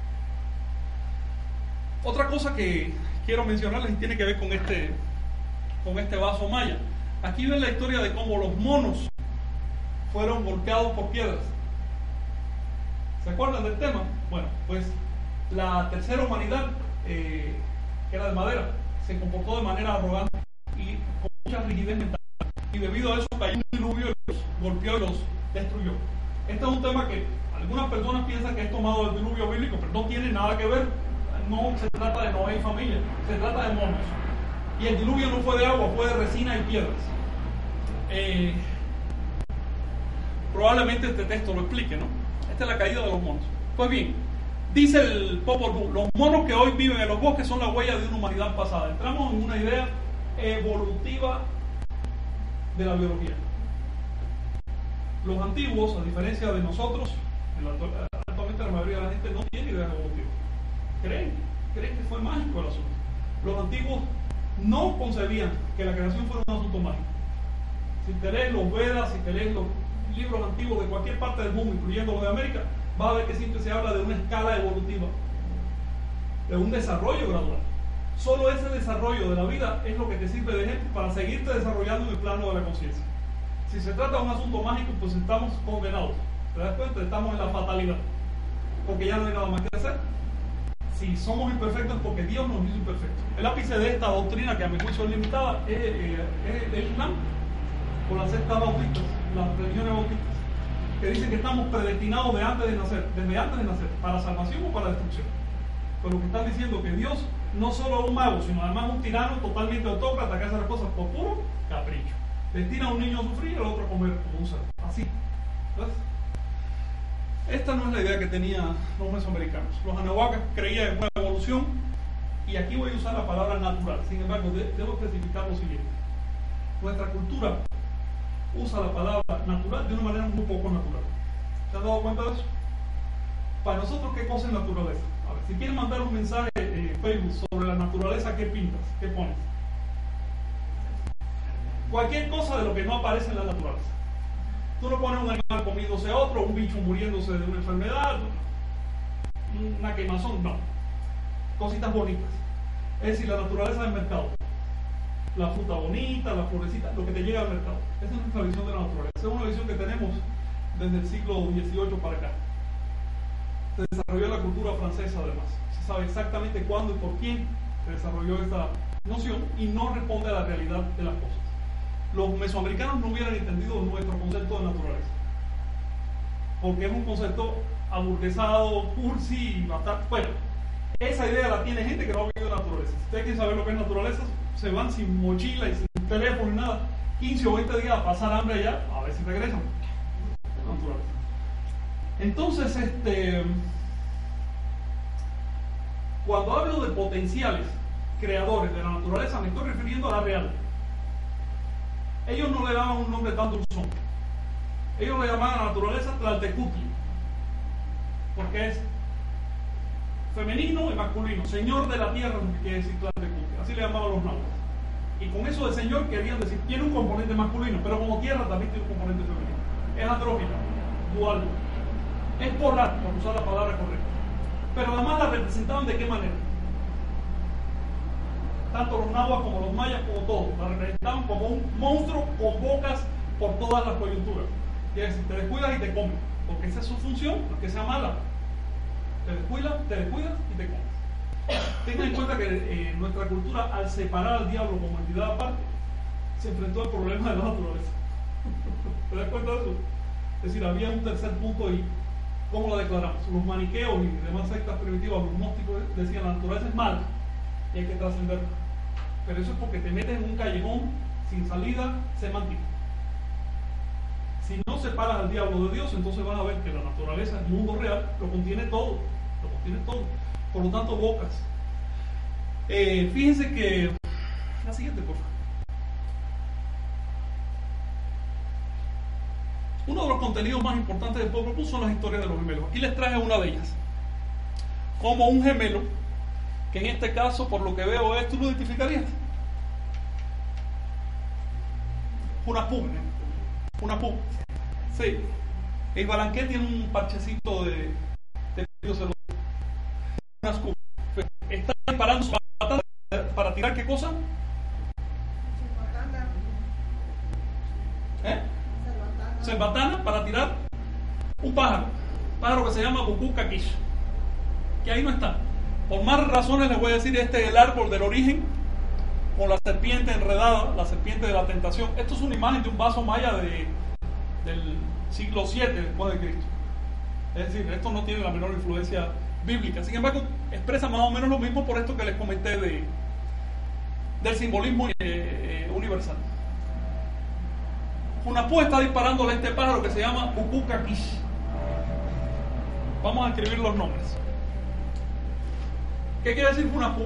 Otra cosa que quiero mencionarles tiene que ver con este, con este vaso maya. Aquí ven la historia de cómo los monos fueron golpeados por piedras. ¿Se acuerdan del tema? Bueno, pues la tercera humanidad, eh, que era de madera, se comportó de manera arrogante y con mucha rigidez mental. Y debido a eso cayó un diluvio y los golpeó y los destruyó. Este es un tema que algunas personas piensan que es tomado del diluvio bíblico, pero no tiene nada que ver. No se trata de Noé y familia, se trata de monos. Y el diluvio no fue de agua, fue de resina y piedras. Eh, probablemente este texto lo explique, ¿no? Esta es la caída de los monos. Pues bien, dice el Popol Vuh, los monos que hoy viven en los bosques son la huella de una humanidad pasada. Entramos en una idea evolutiva de la biología. Los antiguos, a diferencia de nosotros, en la, actualmente la mayoría de la gente no tiene ideas evolutivas. Creen, creen que fue mágico el asunto. Los antiguos no concebían que la creación fuera un asunto mágico. Si te lees los Vedas, si te lees los libros antiguos de cualquier parte del mundo, incluyendo los de América, vas a ver que siempre se habla de una escala evolutiva, de un desarrollo gradual. Solo ese desarrollo de la vida es lo que te sirve de ejemplo para seguirte desarrollando en el plano de la conciencia. Si se trata de un asunto mágico, pues estamos condenados. ¿Te das cuenta? Estamos en la fatalidad, porque ya no hay nada más que hacer. Si somos imperfectos es porque Dios nos hizo imperfectos. El ápice de esta doctrina, que a mi juicio es limitada, es, es, es el Islam. con las sectas bautistas, las religiones bautistas, que dicen que estamos predestinados de antes de nacer, desde antes de nacer, para salvación o para destrucción. Pero lo que están diciendo que Dios no solo es un mago, sino además un tirano totalmente autócrata que hace las cosas por puro capricho. Destina a un niño a sufrir y al otro a comer como un cerdo. Así. ¿Ves? Esta no es la idea que tenían los mesoamericanos. Los anahuacas creían en una evolución, y aquí voy a usar la palabra natural. Sin embargo, de, debo especificar lo siguiente. Nuestra cultura usa la palabra natural de una manera muy poco natural. ¿Se han dado cuenta de eso? Para nosotros, ¿qué cosa es naturaleza? A ver, si quieres mandar un mensaje en Facebook sobre la naturaleza, ¿qué pintas? ¿Qué pones? Cualquier cosa de lo que no aparece en la naturaleza. Tú no pones un animal comiéndose a otro, un bicho muriéndose de una enfermedad, una quemazón, no. Cositas bonitas. Es decir, la naturaleza del mercado. La fruta bonita, la florecita, lo que te llega al mercado. Esa es nuestra visión de la naturaleza. Esa es una visión que tenemos desde el siglo dieciocho para acá. Se desarrolló la cultura francesa además. Se sabe exactamente cuándo y por quién se desarrolló esta noción y no responde a la realidad de las cosas. Los mesoamericanos no hubieran entendido nuestro concepto de naturaleza, porque es un concepto aburguesado, cursi, bastante... Bueno, esa idea la tiene gente que no ha vivido naturaleza. Si ustedes quieren saber lo que es naturaleza, se van sin mochila y sin teléfono y nada, quince o veinte días a pasar hambre allá, a ver si regresan. Naturaleza. Entonces, este, cuando hablo de potenciales creadores de la naturaleza, me estoy refiriendo a la real. Ellos no le daban un nombre tan dulzón. Ellos le llamaban a la naturaleza Tlaltecutli, porque es femenino y masculino, señor de la tierra, lo que quiere decir Tlaltecutli. Así le llamaban los náhuatl. Y con eso de señor querían decir, tiene un componente masculino, pero como tierra también tiene un componente femenino. Es andrógina, dual. Es polar, por usar la palabra correcta. Pero además la representaban de qué manera. Tanto los nahuas como los mayas, como todos, la representaban como un monstruo con bocas por todas las coyunturas. Quiere decir, te descuidas y te comes, porque esa es su función, no es que sea mala. Te descuidas, te descuidas y te comes. Tengan en cuenta que eh, nuestra cultura, al separar al diablo como entidad aparte, se enfrentó al problema de la naturaleza. ¿Te das cuenta de eso? Es decir, había un tercer punto y ¿cómo lo declaramos? Los maniqueos y demás sectas primitivas, los gnósticos, decían la naturaleza es mala y hay que trascenderla. Pero eso es porque te metes en un callejón sin salida semántica. Si no separas al diablo de Dios, entonces vas a ver que la naturaleza, el mundo real, lo contiene todo. Lo contiene todo. Por lo tanto, bocas. Eh, fíjense que... La siguiente, por favor. Uno de los contenidos más importantes del Popol Vuh son las historias de los gemelos. Aquí les traje una de ellas. Como un gemelo, que en este caso, por lo que veo, es, ¿tú lo identificarías? Hunahpu. Hunahpu. Sí. El Balanqué tiene un parchecito de... de está disparando su batalla para tirar ¿qué cosa? ¿Eh? Cerbatana para tirar un pájaro, pájaro que se llama Bukukakish, que ahí no está. Por más razones les voy a decir, este es el árbol del origen, con la serpiente enredada, la serpiente de la tentación. Esto es una imagen de un vaso maya de, del siglo siete después de Cristo. Es decir, esto no tiene la menor influencia bíblica. Sin embargo, expresa más o menos lo mismo por esto que les comenté de, del simbolismo eh, eh, universal. Hunahpu está disparándole a este pájaro que se llama Bukukakish. Vamos a escribir los nombres. ¿Qué quiere decir Hunahpu?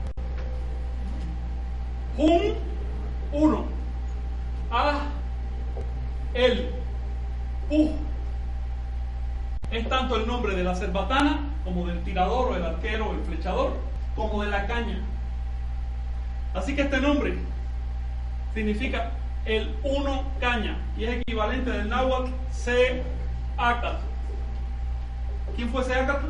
Hun, uno. A, el. Pu. Es tanto el nombre de la cerbatana, como del tirador o el arquero o el flechador, como de la caña. Así que este nombre significa el uno caña y es equivalente del náhuatl Seacatl. ¿Quién fue Seacatl?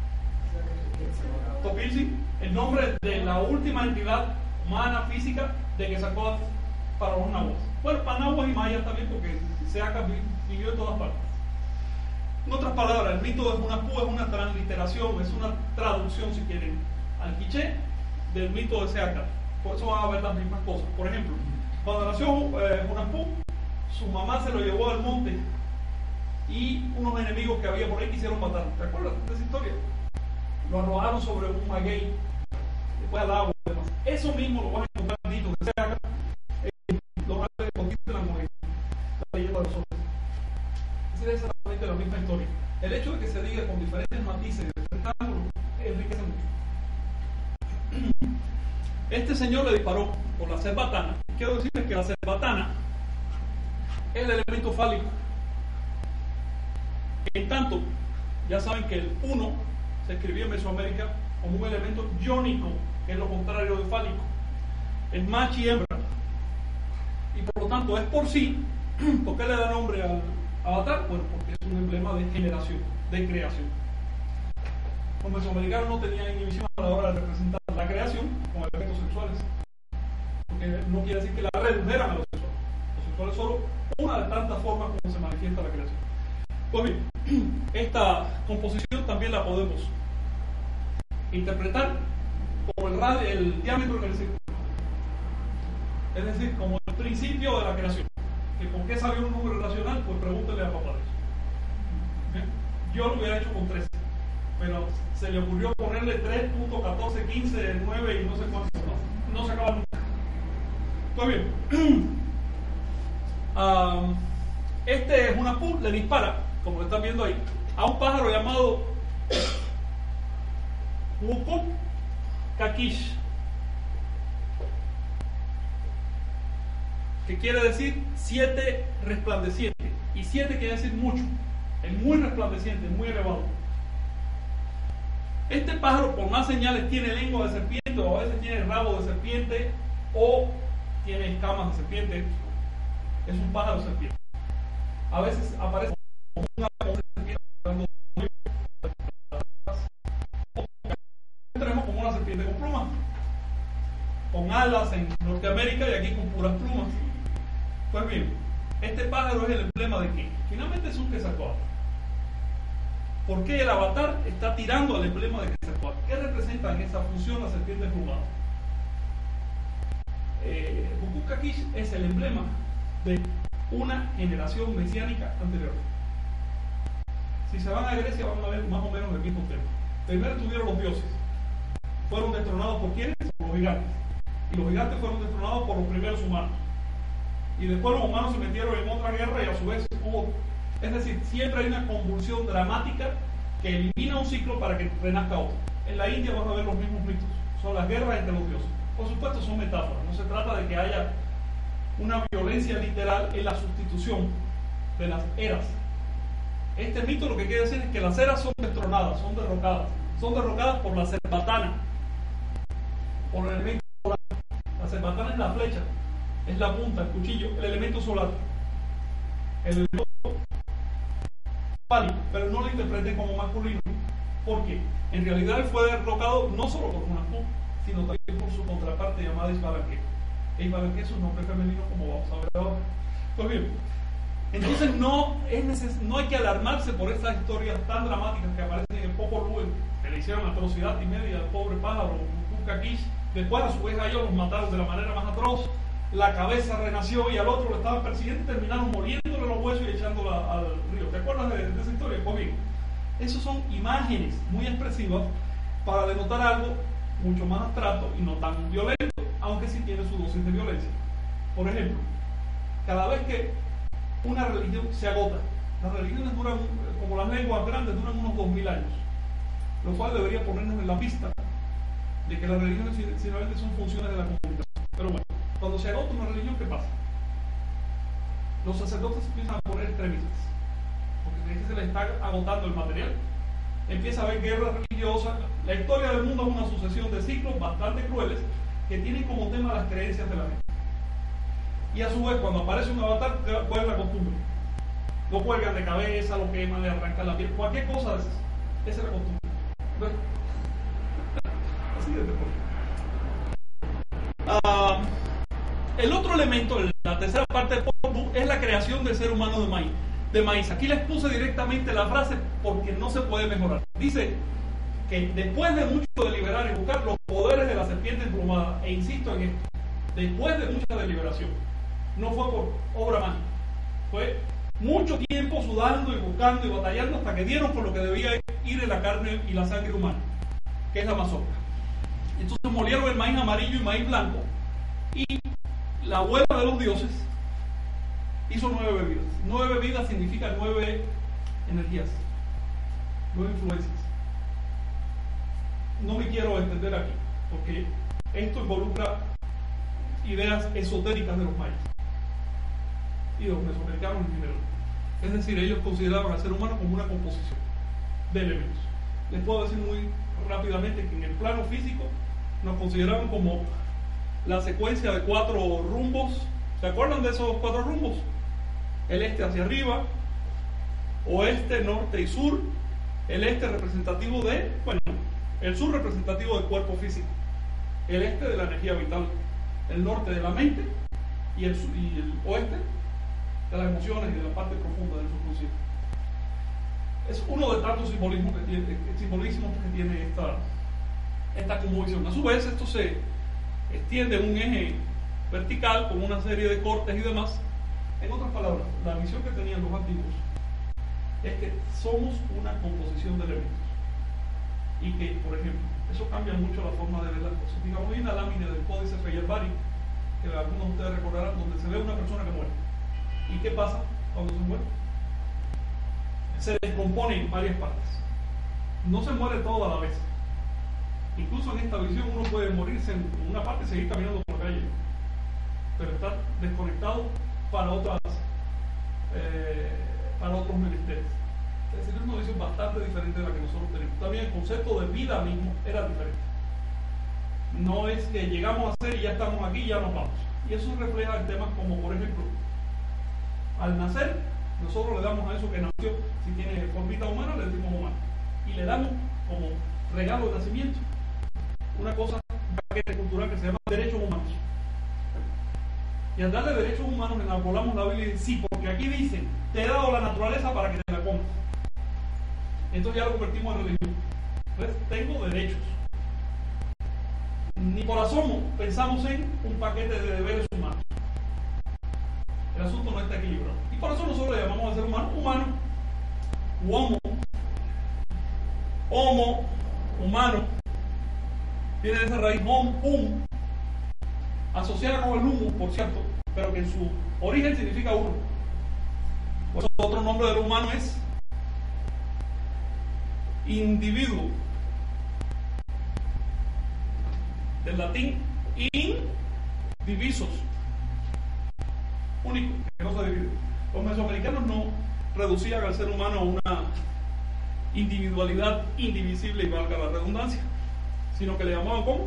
Topilzi, el nombre de la última entidad humana física de Quetzalcóatl para los náhuatl. Bueno, para náhuatl y mayas también, porque Seacatl vivió en todas partes. En otras palabras, el mito de Hunahpu es una transliteración, es una traducción, si quieren, al quiché del mito de Seacatl. Por eso van a ver las mismas cosas. Por ejemplo, cuando nació eh, Hunahpu, su mamá se lo llevó al monte y unos enemigos que había por ahí quisieron matarlo. ¿Te acuerdas de esa historia? Lo arrojaron sobre un maguey, después al agua y demás. Eso mismo lo vas a encontrar dito que se haga en los reyes de Conquista de la Mujer, la leyenda de los hombres. Es exactamente la misma historia. El hecho de que se diga con diferentes matices, diferentes ángulos, enriquece mucho. Este señor le disparó por la cerbatana. Quiero decirles que la cerbatana es el elemento fálico. En tanto, ya saben que el uno se escribía en Mesoamérica como un elemento iónico, que es lo contrario de fálico. Es macho y hembra. Y por lo tanto es por sí. ¿Por qué le da nombre al avatar? Bueno, porque es un emblema de generación, de creación. Los mesoamericanos no tenían inhibición a la hora de representar la creación con elementos sexuales. Porque no quiere decir que la redujeran a lo sexual. Lo sexual es solo una de tantas formas como se manifiesta la creación. Pues bien, esta composición también la podemos interpretar como el, radio, el diámetro en el círculo. Es decir, como el principio de la creación. Que ¿por qué salió un número racional? Pues pregúntele a papá de eso. ¿Bien? Yo lo hubiera hecho con trece, pero se le ocurrió ponerle tres punto catorce, quince, nueve y no sé cuántos más. No se acaba nunca. Pues bien, um, este es una Hunahpu, le dispara, como lo están viendo ahí, a un pájaro llamado Wukuk Kakish, que quiere decir siete resplandeciente, y siete quiere decir mucho, es muy resplandeciente, muy elevado. Este pájaro, por más señales, tiene lengua de serpiente, o a veces tiene rabo de serpiente, o tiene escamas de serpiente. Es un pájaro de serpiente. A veces aparece como una serpiente, o tenemos como una serpiente con plumas, con alas en Norteamérica y aquí con puras plumas. Pues bien, este pájaro es el emblema de qué? Finalmente es un Quetzalcóatl. ¿Por qué el avatar está tirando al emblema de Quetzalcóatl? ¿Qué representa en esa función la serpiente emplumada? Eh, Wukuk Kakish es el emblema de una generación mesiánica anterior. Si se van a Grecia van a ver más o menos el mismo tema. Primero tuvieron los dioses. Fueron destronados por quiénes? Por los gigantes. Y los gigantes fueron destronados por los primeros humanos. Y después los humanos se metieron en otra guerra y a su vez hubo... Es decir, siempre hay una convulsión dramática que elimina un ciclo para que renazca otro. En la India vas a ver los mismos mitos. Son las guerras entre los dioses. Por supuesto son metáforas. No se trata de que haya una violencia literal en la sustitución de las eras. Este mito lo que quiere decir es que las eras son destronadas, son derrocadas. Son derrocadas por la cerbatana, por el elemento solar. La cerbatana es la flecha, es la punta, el cuchillo, el elemento solar. El elemento fálico, pero no lo interpreten como masculino. ¿Por qué? En realidad él fue derrocado no solo por Hunahpu, sino también por su contraparte llamada Xbalanque. Xbalanque es un nombre femenino, como vamos a ver ahora. Pues bien, entonces no, es neces no hay que alarmarse por estas historias tan dramáticas que aparecen en el Popol Vuh, que le hicieron atrocidad y media al pobre pájaro Wukuk Kakish. Después a su vez a ellos los mataron de la manera más atroz. La cabeza renació y al otro lo estaban persiguiendo y terminaron moliéndole los huesos y echándola al río. ¿Te acuerdas de, de esa historia? Pues bien, esas son imágenes muy expresivas para denotar algo mucho más abstracto y no tan violento, aunque sí tiene su dosis de violencia. Por ejemplo, cada vez que una religión se agota, las religiones duran, como las lenguas grandes, duran unos dos mil años, lo cual debería ponernos en la pista de que las religiones simplemente son funciones de la comunicación. Pero bueno, cuando se agota una religión, ¿qué pasa? Los sacerdotes empiezan a poner extremistas, porque es que se les está agotando el material. Empieza a haber guerras religiosas. La historia del mundo es una sucesión de ciclos bastante crueles que tienen como tema las creencias de la gente. Y a su vez, cuando aparece un avatar, ¿cuál es la costumbre? Lo cuelgan de cabeza, lo queman, le arrancan la piel, cualquier cosa de esas. Esa es la costumbre. ¿Ves? Así de deporte. Uh, el otro elemento, la tercera parte de Popol Vuh, es la creación del ser humano de maíz. de maíz. Aquí les puse directamente la frase porque no se puede mejorar. Dice que después de mucho deliberar y buscar los poderes de la serpiente emplumada, e insisto en esto, después de mucha deliberación, no fue por obra mágica, Fue mucho tiempo sudando y buscando y batallando hasta que dieron por lo que debía ir en la carne y la sangre humana, que es la mazorca. Entonces molieron el maíz amarillo y maíz blanco, y la abuela de los dioses hizo nueve bebidas. Nueve bebidas significa nueve energías, nueve influencias. No me quiero extender aquí, porque esto involucra ideas esotéricas de los mayas y de los mesoamericanos en general. Es decir, ellos consideraban al ser humano como una composición de elementos. Les puedo decir muy rápidamente que en el plano físico nos consideraban como la secuencia de cuatro rumbos. ¿Se acuerdan de esos cuatro rumbos? El este hacia arriba, oeste, norte y sur. El este representativo de, bueno, el sur representativo del cuerpo físico, el este de la energía vital, el norte de la mente y el, y el oeste de las emociones y de la parte profunda del subconsciente. Es uno de tantos simbolismos que tiene, simbolismos que tiene esta, esta cosmovisión. A su vez, esto se extiende en un eje vertical con una serie de cortes y demás. En otras palabras, la visión que tenían los antiguos es que somos una composición de elementos y que, por ejemplo, eso cambia mucho la forma de ver las cosas. Digamos, hay una lámina del Códice Feyerabadi, que algunos de ustedes recordarán, donde se ve una persona que muere. ¿Y qué pasa cuando se muere? Se descompone en varias partes. No se muere todo a la vez. Incluso en esta visión uno puede morirse en una parte y seguir caminando por la calle, pero estar desconectado para otras eh, para otros menesteres. Es decir, es una visión bastante diferente de la que nosotros tenemos. También el concepto de vida mismo era diferente. No es que llegamos a ser y ya estamos aquí y ya nos vamos. Y eso refleja en temas como, por ejemplo, al nacer, nosotros le damos a eso que nació, si tiene formita humana, le decimos humano. Y le damos como regalo de nacimiento una cosa, un paquete cultural que se llama derechos humanos. Y al darle derechos humanos enarbolamos la Biblia y sí, porque aquí dicen, te he dado la naturaleza para que te la comas. Entonces ya lo convertimos en religión. Entonces tengo derechos. Ni por asomo pensamos en un paquete de deberes humanos. El asunto no está equilibrado. Y por eso nosotros le llamamos al ser humano humano, u homo, homo, humano. Viene de esa raíz hom, hum, asociada con el humo, por cierto, pero que en su origen significa uno. Por eso otro nombre del humano es individuo, del latín indivisos, único, que no se divide. Los mesoamericanos no reducían al ser humano a una individualidad indivisible, y valga la redundancia, sino que le llamaban ¿cómo?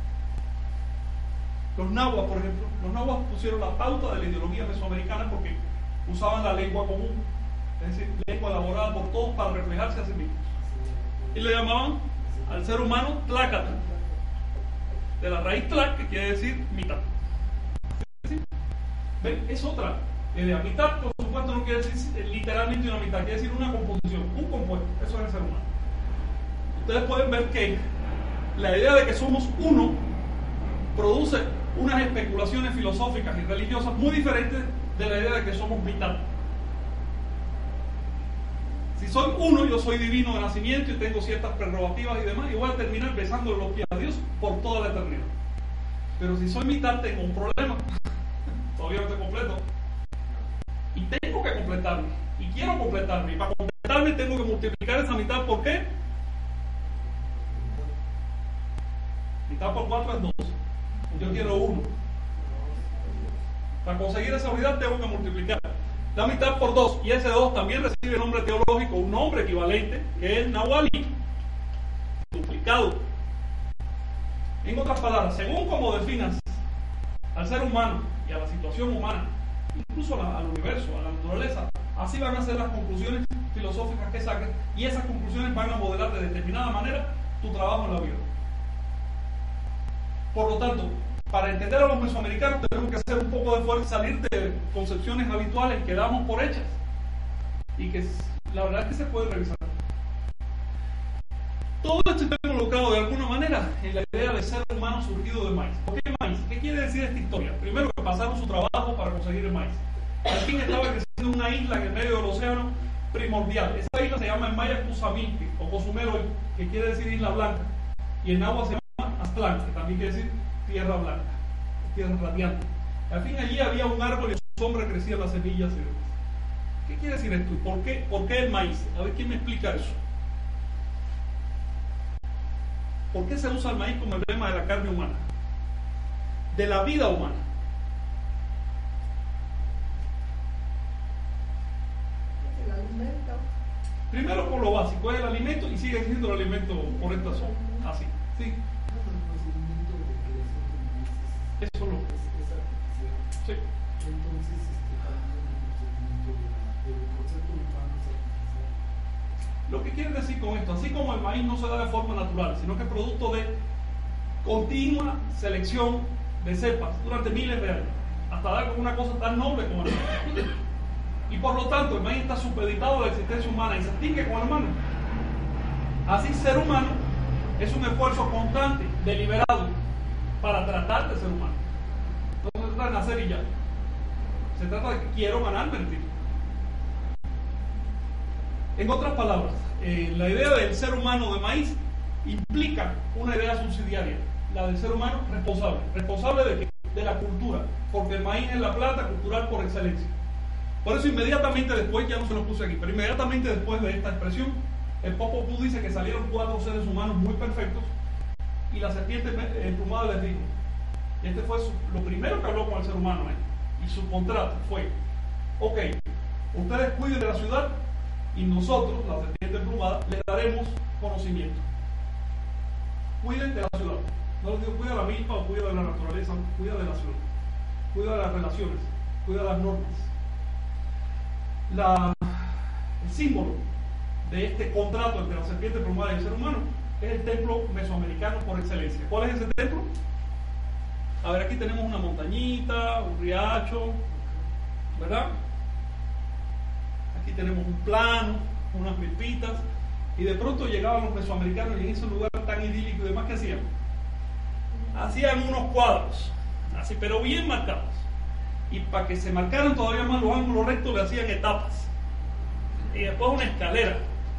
Los nahuas, por ejemplo. Los nahuas pusieron la pauta de la ideología mesoamericana porque usaban la lengua común, es decir, lengua elaborada por todos para reflejarse a sí mismos. Y le llamaban al ser humano Tlácatl, de la raíz Tlac, que quiere decir mitad. ¿Sí? ¿Ven? Es otra idea. Mitad, por supuesto, no quiere decir literalmente una mitad, quiere decir una composición, un compuesto. Eso es el ser humano. Ustedes pueden ver que la idea de que somos uno produce unas especulaciones filosóficas y religiosas muy diferentes de la idea de que somos mitad. Si soy uno, yo soy divino de nacimiento y tengo ciertas prerrogativas y demás, y voy a terminar besando los pies a Dios por toda la eternidad. Pero si soy mitad, tengo un problema. Todavía no estoy completo. Y tengo que completarme. Y quiero completarme. Y para completarme tengo que multiplicar esa mitad. ¿Por qué? Mitad por cuatro es dos. Yo quiero uno. Para conseguir esa unidad tengo que multiplicar la mitad por dos, y ese dos también recibe nombre teológico, un nombre equivalente, que es Nahualí, duplicado. En otras palabras, según como definas al ser humano y a la situación humana, incluso al universo, a la naturaleza, así van a ser las conclusiones filosóficas que saques, y esas conclusiones van a modelar de determinada manera tu trabajo en la vida. Por lo tanto, para entender a los mesoamericanos tenemos que hacer un poco de esfuerzo, salir de concepciones habituales que damos por hechas y que la verdad es que se puede revisar. Todo esto está involucrado de alguna manera en la idea de ser humano surgido de maíz. ¿Por qué maíz? ¿Qué quiere decir esta historia? Primero, que pasaron su trabajo para conseguir el maíz. Al fin estaba creciendo siendo una isla en el medio del océano primordial. Esa isla se llama en maya Cozumel o Cozumel, que quiere decir isla blanca, y en náhuatl se llama Aztlán, que también quiere decir tierra blanca, tierra radiante. Al fin allí había un árbol y en su sombra crecían las semillas y demás. ¿Qué quiere decir esto? ¿Por qué, ¿Por qué el maíz? A ver, ¿quién me explica eso? ¿Por qué se usa el maíz como emblema de la carne humana? De la vida humana. El alimento. Primero por lo básico, es el alimento y sigue siendo el alimento por esta zona. Así, sí. El procedimiento de creación de maíz es, Eso lo. es, es artificial. Sí. Entonces, este, también el procedimiento de la, del concepto humano es artificial. Lo que quiere decir con esto, así como el maíz no se da de forma natural, sino que es producto de continua selección de cepas durante miles de años, hasta dar con una cosa tan noble como el maíz. Y por lo tanto, el maíz está supeditado a la existencia humana y se extingue con el humano. Así, ser humano es un esfuerzo constante, deliberado, para tratar de ser humano. No se trata de nacer y ya. Se trata de que quiero ganarme el título. En otras palabras, eh, la idea del ser humano de maíz implica una idea subsidiaria, la del ser humano responsable. ¿Responsable de qué? De la cultura, porque el maíz es la planta cultural por excelencia. Por eso inmediatamente después, ya no se lo puse aquí, pero inmediatamente después de esta expresión, el Popol Vuh dice que salieron cuatro seres humanos muy perfectos y la serpiente emplumada les dijo, y este fue su, lo primero que habló con el ser humano, ¿eh? Y su contrato fue, ok, ustedes cuiden de la ciudad y nosotros, la serpiente emplumada, les daremos conocimiento. Cuiden de la ciudad. No les digo cuida de la milpa o cuida de la naturaleza, cuida de la ciudad, cuida de las relaciones, cuida de las normas. La, el símbolo de este contrato entre la serpiente emplumada y el ser humano es el templo mesoamericano por excelencia. ¿Cuál es ese templo? A ver, aquí tenemos una montañita, un riacho, ¿verdad? Aquí tenemos un plano, unas milpitas, y de pronto llegaban los mesoamericanos y en ese lugar tan idílico y demás, ¿qué hacían? Hacían unos cuadros, así, pero bien marcados. Y para que se marcaran todavía más los ángulos rectos le hacían etapas. Y después una escalera.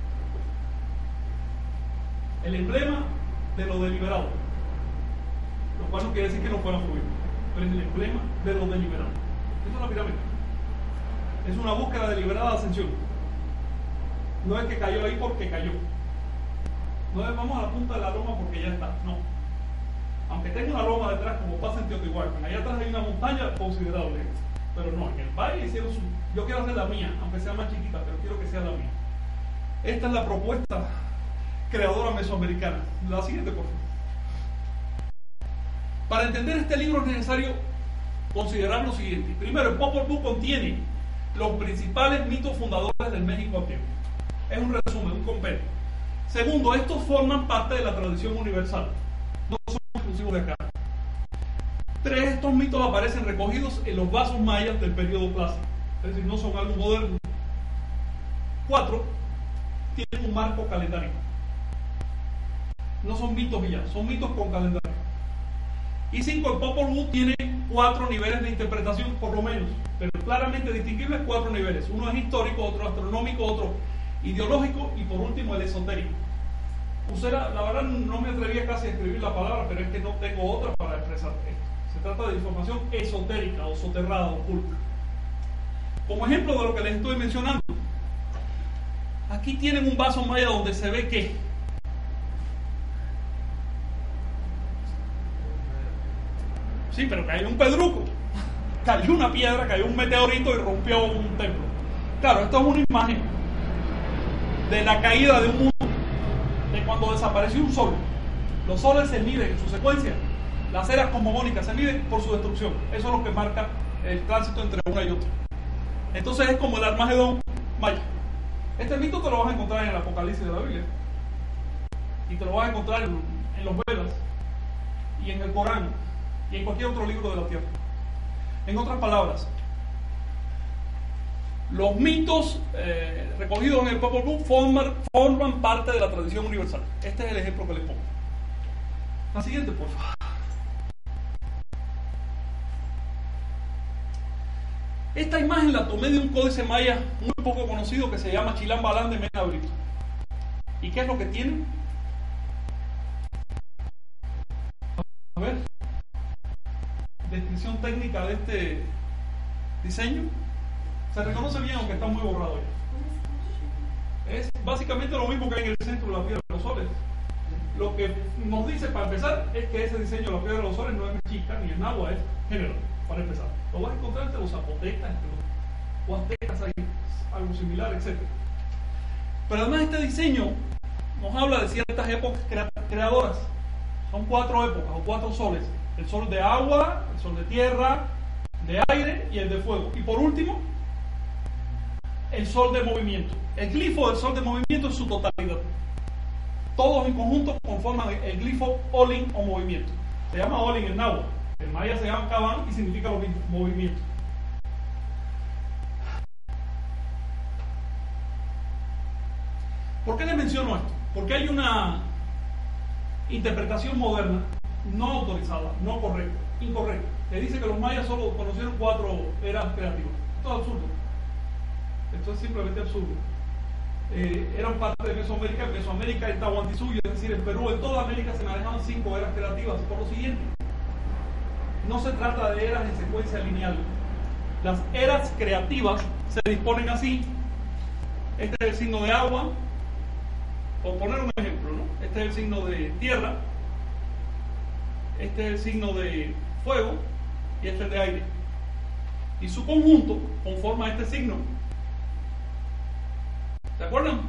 El emblema de lo deliberado. Lo cual no quiere decir que no fuera fluido, pero es el emblema de lo deliberado. Eso es la pirámide. Es una búsqueda deliberada de ascensión. No es que cayó ahí porque cayó. No es vamos a la punta de la loma porque ya está. No. Aunque tenga una loma detrás, como pasa en Teotihuacán, allá atrás hay una montaña considerable. Pero no, en el valle hicieron su. Yo quiero hacer la mía, aunque sea más chiquita, pero quiero que sea la mía. Esta es la propuesta creadora mesoamericana. La siguiente, por favor. Para entender este libro es necesario considerar lo siguiente. Primero, el Popol Vuh contiene los principales mitos fundadores del México antiguo. Es un resumen, un compendio. Segundo, estos forman parte de la tradición universal. No son exclusivos de acá. Tres, estos mitos aparecen recogidos en los vasos mayas del periodo clásico. Es decir, no son algo moderno. Cuatro, tienen un marco calendario. No son mitos y ya, son mitos con calendario. Y cinco, el Popol Vuh tiene cuatro niveles de interpretación, por lo menos, pero claramente distinguibles cuatro niveles. Uno es histórico, otro astronómico, otro ideológico y por último el esotérico. Usera, la verdad no me atrevía casi a escribir la palabra, pero es que no tengo otra para expresar esto. Se trata de información esotérica o soterrada, oculta. Como ejemplo de lo que les estoy mencionando, aquí tienen un vaso maya donde se ve que sí, pero cayó un pedruco, cayó una piedra, cayó un meteorito y rompió un templo. Claro, esto es una imagen de la caída de un mundo, de cuando desapareció un sol. Los soles se miden en su secuencia, las eras cosmogónicas se miden por su destrucción. Eso es lo que marca el tránsito entre una y otra. Entonces es como el Armagedón maya. Este mito te lo vas a encontrar en el Apocalipsis de la Biblia, y te lo vas a encontrar en, en los Vedas y en el Corán y en cualquier otro libro de la tierra. En otras palabras, los mitos eh, recogidos en el Popol Vuh forman, forman parte de la tradición universal. Este es el ejemplo que les pongo. La siguiente, por favor. Esta imagen la tomé de un códice maya muy poco conocido que se llama Chilam Balam de Mena Brito. ¿Y qué es lo que tiene? A ver, descripción técnica de este diseño. Se reconoce bien aunque está muy borrado ya. Es básicamente lo mismo que hay en el centro de la Piedra de los Soles. Lo que nos dice para empezar es que ese diseño de la Piedra de los Soles no es mexica ni es náhuatl, es general, para empezar. Lo vas a encontrar entre los zapotecas, entre los huastecas, hay algo similar, etcétera. Pero además este diseño nos habla de ciertas épocas creadoras. Son cuatro épocas o cuatro soles. El sol de agua, el sol de tierra, de aire y el de fuego. Y por último, el sol de movimiento. El glifo del sol de movimiento es su totalidad. Todos en conjunto conforman el glifo Olin o movimiento. Se llama Olin en náhuatl. En maya se llama Caban y significa lo mismo, movimiento. ¿Por qué les menciono esto? Porque hay una interpretación moderna, no autorizada, no correcta, incorrecta, que dice que los mayas solo conocieron cuatro eras creativas. Esto es absurdo. Esto es simplemente absurdo. Eh, eran parte de Mesoamérica. En Mesoamérica, en Tahuantinsuyo, es decir, en Perú, en toda América se manejaban cinco eras creativas. Por lo siguiente, no se trata de eras en secuencia lineal. Las eras creativas se disponen así. Este es el signo de agua. Por poner un ejemplo, ¿no? Este es el signo de tierra, este es el signo de fuego y este es de aire. Y su conjunto conforma este signo. ¿Se acuerdan?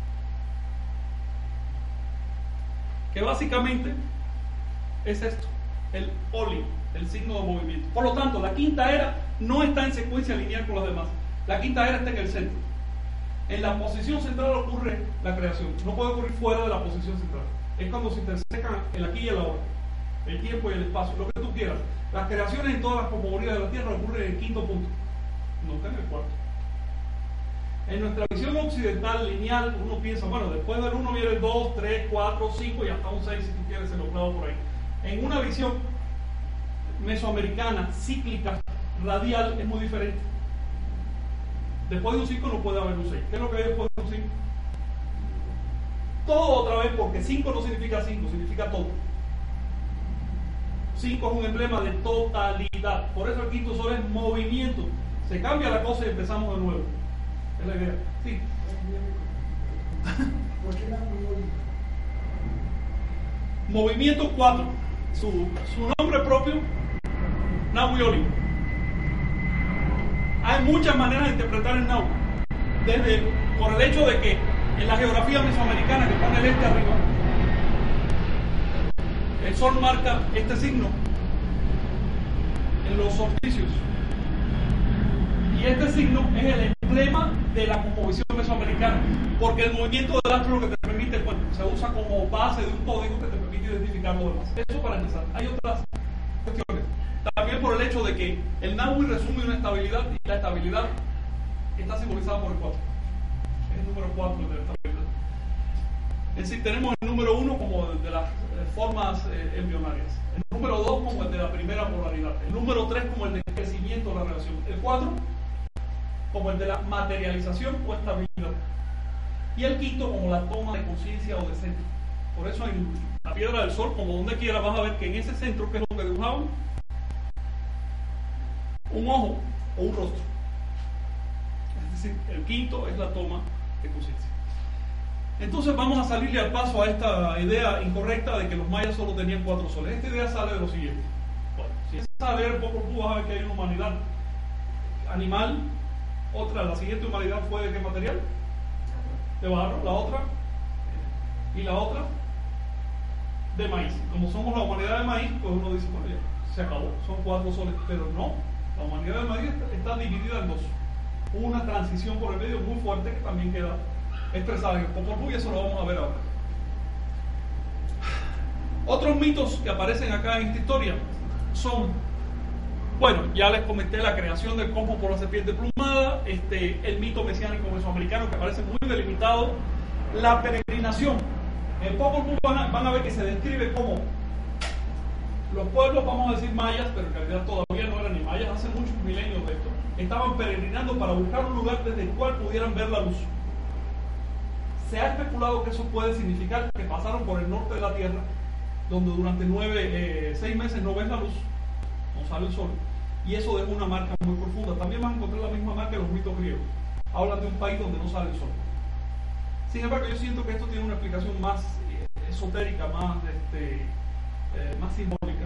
Que básicamente es esto, el Oli, el signo de movimiento. Por lo tanto, la quinta era no está en secuencia lineal con las demás. La quinta era está en el centro. En la posición central ocurre la creación. No puede ocurrir fuera de la posición central. Es cuando se intersecan el aquí y el ahora, el tiempo y el espacio, lo que tú quieras. Las creaciones en todas las cosmogonías de la Tierra ocurren en el quinto punto, nunca en el cuarto. En nuestra visión occidental lineal, uno piensa, bueno, después del uno viene el dos, tres, cuatro, cinco y hasta un seis si tú quieres el octavo por ahí. En una visión mesoamericana, cíclica, radial, es muy diferente. Después de un cinco no puede haber un seis. ¿Qué es lo que hay después de un cinco? Todo otra vez, porque cinco no significa cinco, significa todo. cinco es un emblema de totalidad. Por eso el quinto sol es movimiento. Se cambia la cosa y empezamos de nuevo. Es la idea. Sí. ¿Por qué la Nahui? Movimiento cuatro. Su, su nombre propio, Nahui. Hay muchas maneras de interpretar el Nahui. Desde por el hecho de que en la geografía mesoamericana que pone el este arriba, el sol marca este signo en los solsticios. Y este signo es el emblema de la cosmovisión mesoamericana, porque el movimiento del astro lo que te permite, bueno, se usa como base de un código que te permite identificar lo demás. Eso para empezar. Hay otras cuestiones. También por el hecho de que el Nahui resume una estabilidad y la estabilidad está simbolizada por el cuatro. Es el número cuatro de la estabilidad. Es decir, tenemos el número uno como de las formas eh, embrionarias, el número dos como el de la primera polaridad, el número tres como el de crecimiento de la relación, el cuatro como el de la materialización o estabilidad, y el quinto como la toma de conciencia o de centro. Por eso en la piedra del sol, como donde quiera, vas a ver que en ese centro, que es lo que dibujaban, un ojo o un rostro. Es decir, el quinto es la toma de conciencia. Entonces vamos a salirle al paso a esta idea incorrecta de que los mayas solo tenían cuatro soles. Esta idea sale de lo siguiente. Bueno, si empiezas a leer un poco, tú vas a ver que hay una humanidad animal. Otra, la siguiente humanidad fue de qué material? De barro. La otra, y la otra, de maíz. Como somos la humanidad de maíz, pues uno dice, bueno, ya, se acabó, son cuatro soles. Pero no, la humanidad de maíz está, está dividida en dos. Hubo una transición por el medio muy fuerte que también queda expresada en el Popol Vuh, y eso lo vamos a ver ahora. Otros mitos que aparecen acá en esta historia son, bueno, ya les comenté la creación del cosmos por la serpiente plumada, este, el mito mesiánico mesoamericano que aparece muy delimitado, la peregrinación. En Popol Vuh van a, van a ver que se describe como los pueblos, vamos a decir mayas, pero en realidad todavía no ahora ni mayas, hace muchos milenios de esto, estaban peregrinando para buscar un lugar desde el cual pudieran ver la luz. Se ha especulado que eso puede significar que pasaron por el norte de la Tierra, donde durante nueve, eh, seis meses no ves la luz, no sale el sol, y eso deja una marca muy profunda. También vas a encontrar la misma marca en los mitos griegos. Hablan de un país donde no sale el sol. Sin embargo, yo siento que esto tiene una explicación más eh, esotérica, más, este, eh, más simbólica,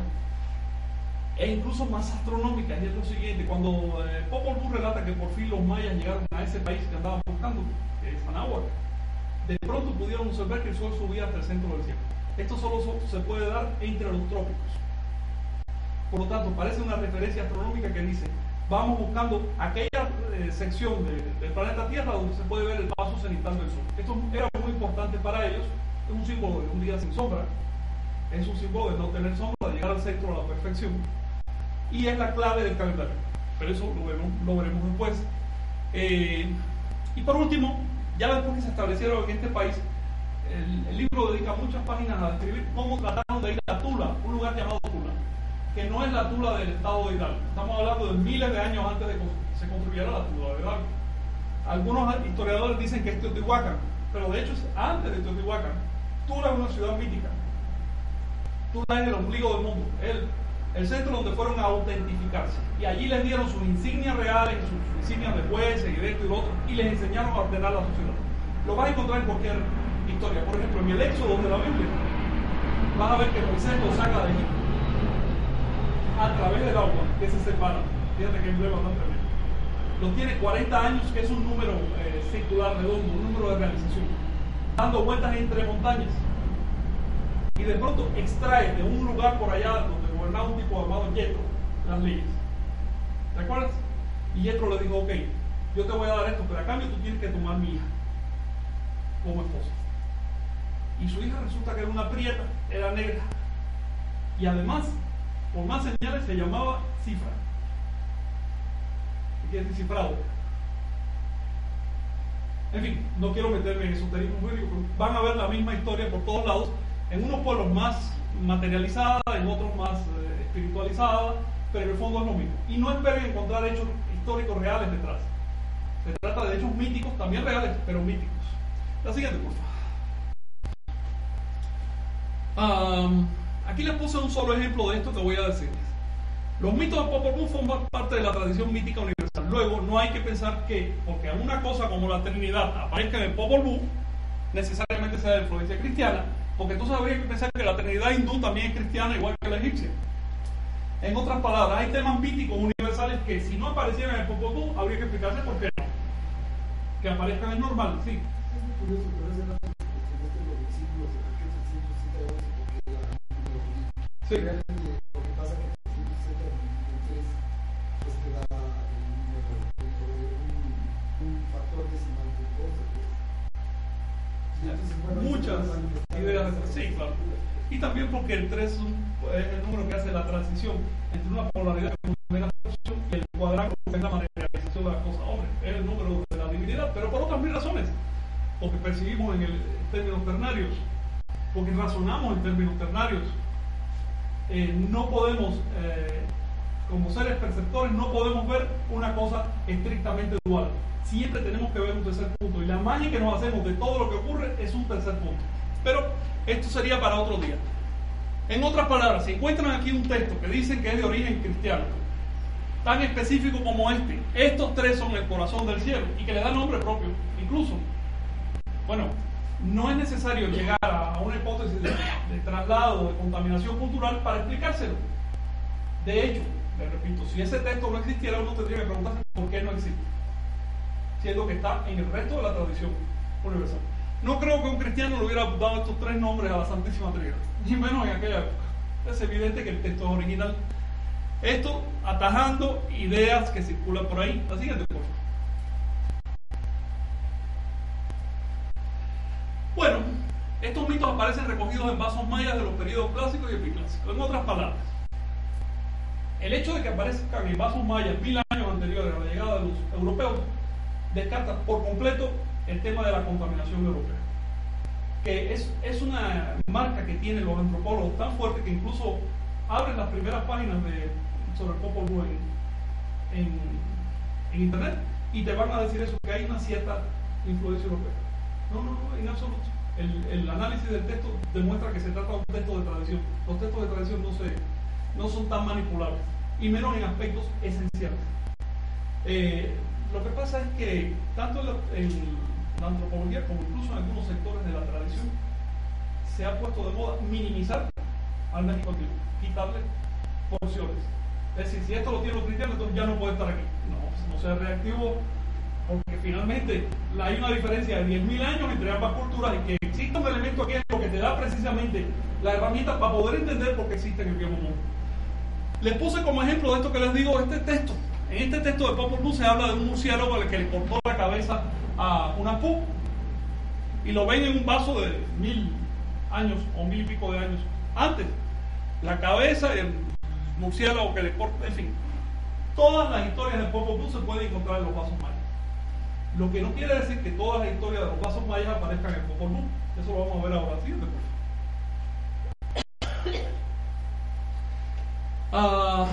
e incluso más astronómica. Y es lo siguiente: cuando eh, Popol Vuh relata que por fin los mayas llegaron a ese país que andaban buscando, que es Anáhuac, de pronto pudieron observar que el sol subía hasta el centro del cielo. Esto solo se puede dar entre los trópicos. Por lo tanto, parece una referencia astronómica que dice: vamos buscando aquella eh, sección de, del planeta Tierra donde se puede ver el paso cenital del sol. Esto era muy importante para ellos. Es un símbolo de un día sin sombra, es un símbolo de no tener sombra, de llegar al centro a la perfección, y es la clave del calendario. Pero eso lo veremos, lo veremos después. Eh, y por último, ya después que se establecieron en este país, el, el libro dedica muchas páginas a describir cómo trataron de ir a Tula, un lugar llamado Tula, que no es la Tula del estado de Hidalgo. Estamos hablando de miles de años antes de que se construyera la Tula de Hidalgo. Algunos historiadores dicen que es Teotihuacán, pero de hecho es antes de Teotihuacán. Tula es una ciudad mítica. Tula es el ombligo del mundo, el, el centro donde fueron a autentificarse. Y allí les dieron sus insignias reales, sus insignias de jueces y de esto y lo otro, y les enseñaron a ordenar la sociedad. Lo vas a encontrar en cualquier historia. Por ejemplo, en el Éxodo de la Biblia, vas a ver que Moisés lo saca de Egipto a través del agua que se separa. Fíjate que emblema tan tremendo. Lo tiene cuarenta años, que es un número eh, circular, redondo, un número de realización, dando vueltas entre montañas. Y de pronto extrae de un lugar por allá donde gobernaba un tipo llamado Yetro las leyes. ¿Te acuerdas? Y Yetro le dijo: ok, yo te voy a dar esto, pero a cambio tú tienes que tomar mi hija como esposa. Y su hija resulta que era una prieta, era negra, y además, por más señales, se llamaba Cifra. ¿Qué quiere decir cifrado? En fin, no quiero meterme en esoterismo jurídico, pero van a ver la misma historia por todos lados, en unos pueblos más materializada, en otros más eh, espiritualizada, pero en el fondo es lo mismo. Y no esperen encontrar hechos históricos reales detrás. Se trata de hechos míticos, también reales, pero míticos. La siguiente, por favor. Um, aquí les puse un solo ejemplo de esto que voy a decirles. Los mitos de Popol Vuh forman parte de la tradición mítica universal. Luego, no hay que pensar que, porque una cosa como la Trinidad aparezca en el Popol Vuh, necesariamente sea de influencia cristiana, porque entonces habría que pensar que la Trinidad hindú también es cristiana, igual que la egipcia. En otras palabras, hay temas míticos universales que, si no aparecieran en el Popol Vuh, habría que explicarse por qué no. Que aparezcan es normal, sí. Es muy curioso, pero es de la cuestión de los versículos de por qué trescientos setenta y once, porque la número jurídico. Sí. Realmente lo que pasa es que trescientos setenta y tres pues te da el número un, un factor decimal de doce. Y entonces, bueno, muchas ideas, sí, claro. Y también porque el tres es, un, es el número que hace la transición entre una polaridad que es la posición y el cuadrángulo que es la materialización de las cosas. Hombre, es el número de la divinidad, pero por otras mil razones. Porque percibimos en, el, en términos ternarios, porque razonamos en términos ternarios. Eh, no podemos, eh, como seres perceptores, no podemos ver una cosa estrictamente dual. Siempre tenemos que ver un tercer punto, y la magia que nos hacemos de todo lo que ocurre es un tercer punto. Pero esto sería para otro día. En otras palabras, si encuentran aquí un texto que dicen que es de origen cristiano, tan específico como este, estos tres son el corazón del cielo, y que le da nombre propio, incluso, bueno, no es necesario llegar a una hipótesis de, de traslado, de contaminación cultural para explicárselo. De hecho, les repito, si ese texto no existiera, uno tendría que preguntarse por qué no existe, siendo que está en el resto de la tradición universal. No creo que un cristiano le hubiera dado estos tres nombres a la Santísima Trinidad, ni menos en aquella época. Es evidente que el texto es original. Esto atajando ideas que circulan por ahí. La siguiente, por favor. Bueno, estos mitos aparecen recogidos en vasos mayas de los periodos clásicos y epiclásicos. En otras palabras, el hecho de que aparezcan en vasos mayas mil años anteriores a la llegada de los europeos descarta por completo el tema de la contaminación europea, que es, es una marca que tienen los antropólogos tan fuerte que incluso abren las primeras páginas de, sobre el Popol Vuh en, en, en internet y te van a decir eso, que hay una cierta influencia europea. No, no, no, en absoluto. El, el análisis del texto demuestra que se trata de un texto de tradición. Los textos de tradición no, se, no son tan manipulables, y menos en aspectos esenciales. Eh, lo que pasa es que tanto en la, en la antropología como incluso en algunos sectores de la tradición se ha puesto de moda minimizar al México antiguo, quitarle porciones. Es decir, si esto lo tiene los cristianos, entonces ya no puede estar aquí. No, no sea reactivo, porque finalmente hay una diferencia de diez mil años entre ambas culturas, y que exista un elemento aquí es lo que te da precisamente la herramienta para poder entender por qué existe en el viejo mundo. Les puse como ejemplo de esto que les digo este texto. En este texto de Popol Vuh se habla de un murciélago al que le cortó la cabeza a una pu, y lo ven en un vaso de mil años o mil y pico de años antes. La cabeza, el murciélago que le corta, en fin. Todas las historias de Popol Vuh se pueden encontrar en los vasos mayas. Lo que no quiere decir que todas las historias de los vasos mayas aparezcan en Popol Vuh. Eso lo vamos a ver ahora. Siguiente, por favor. Uh,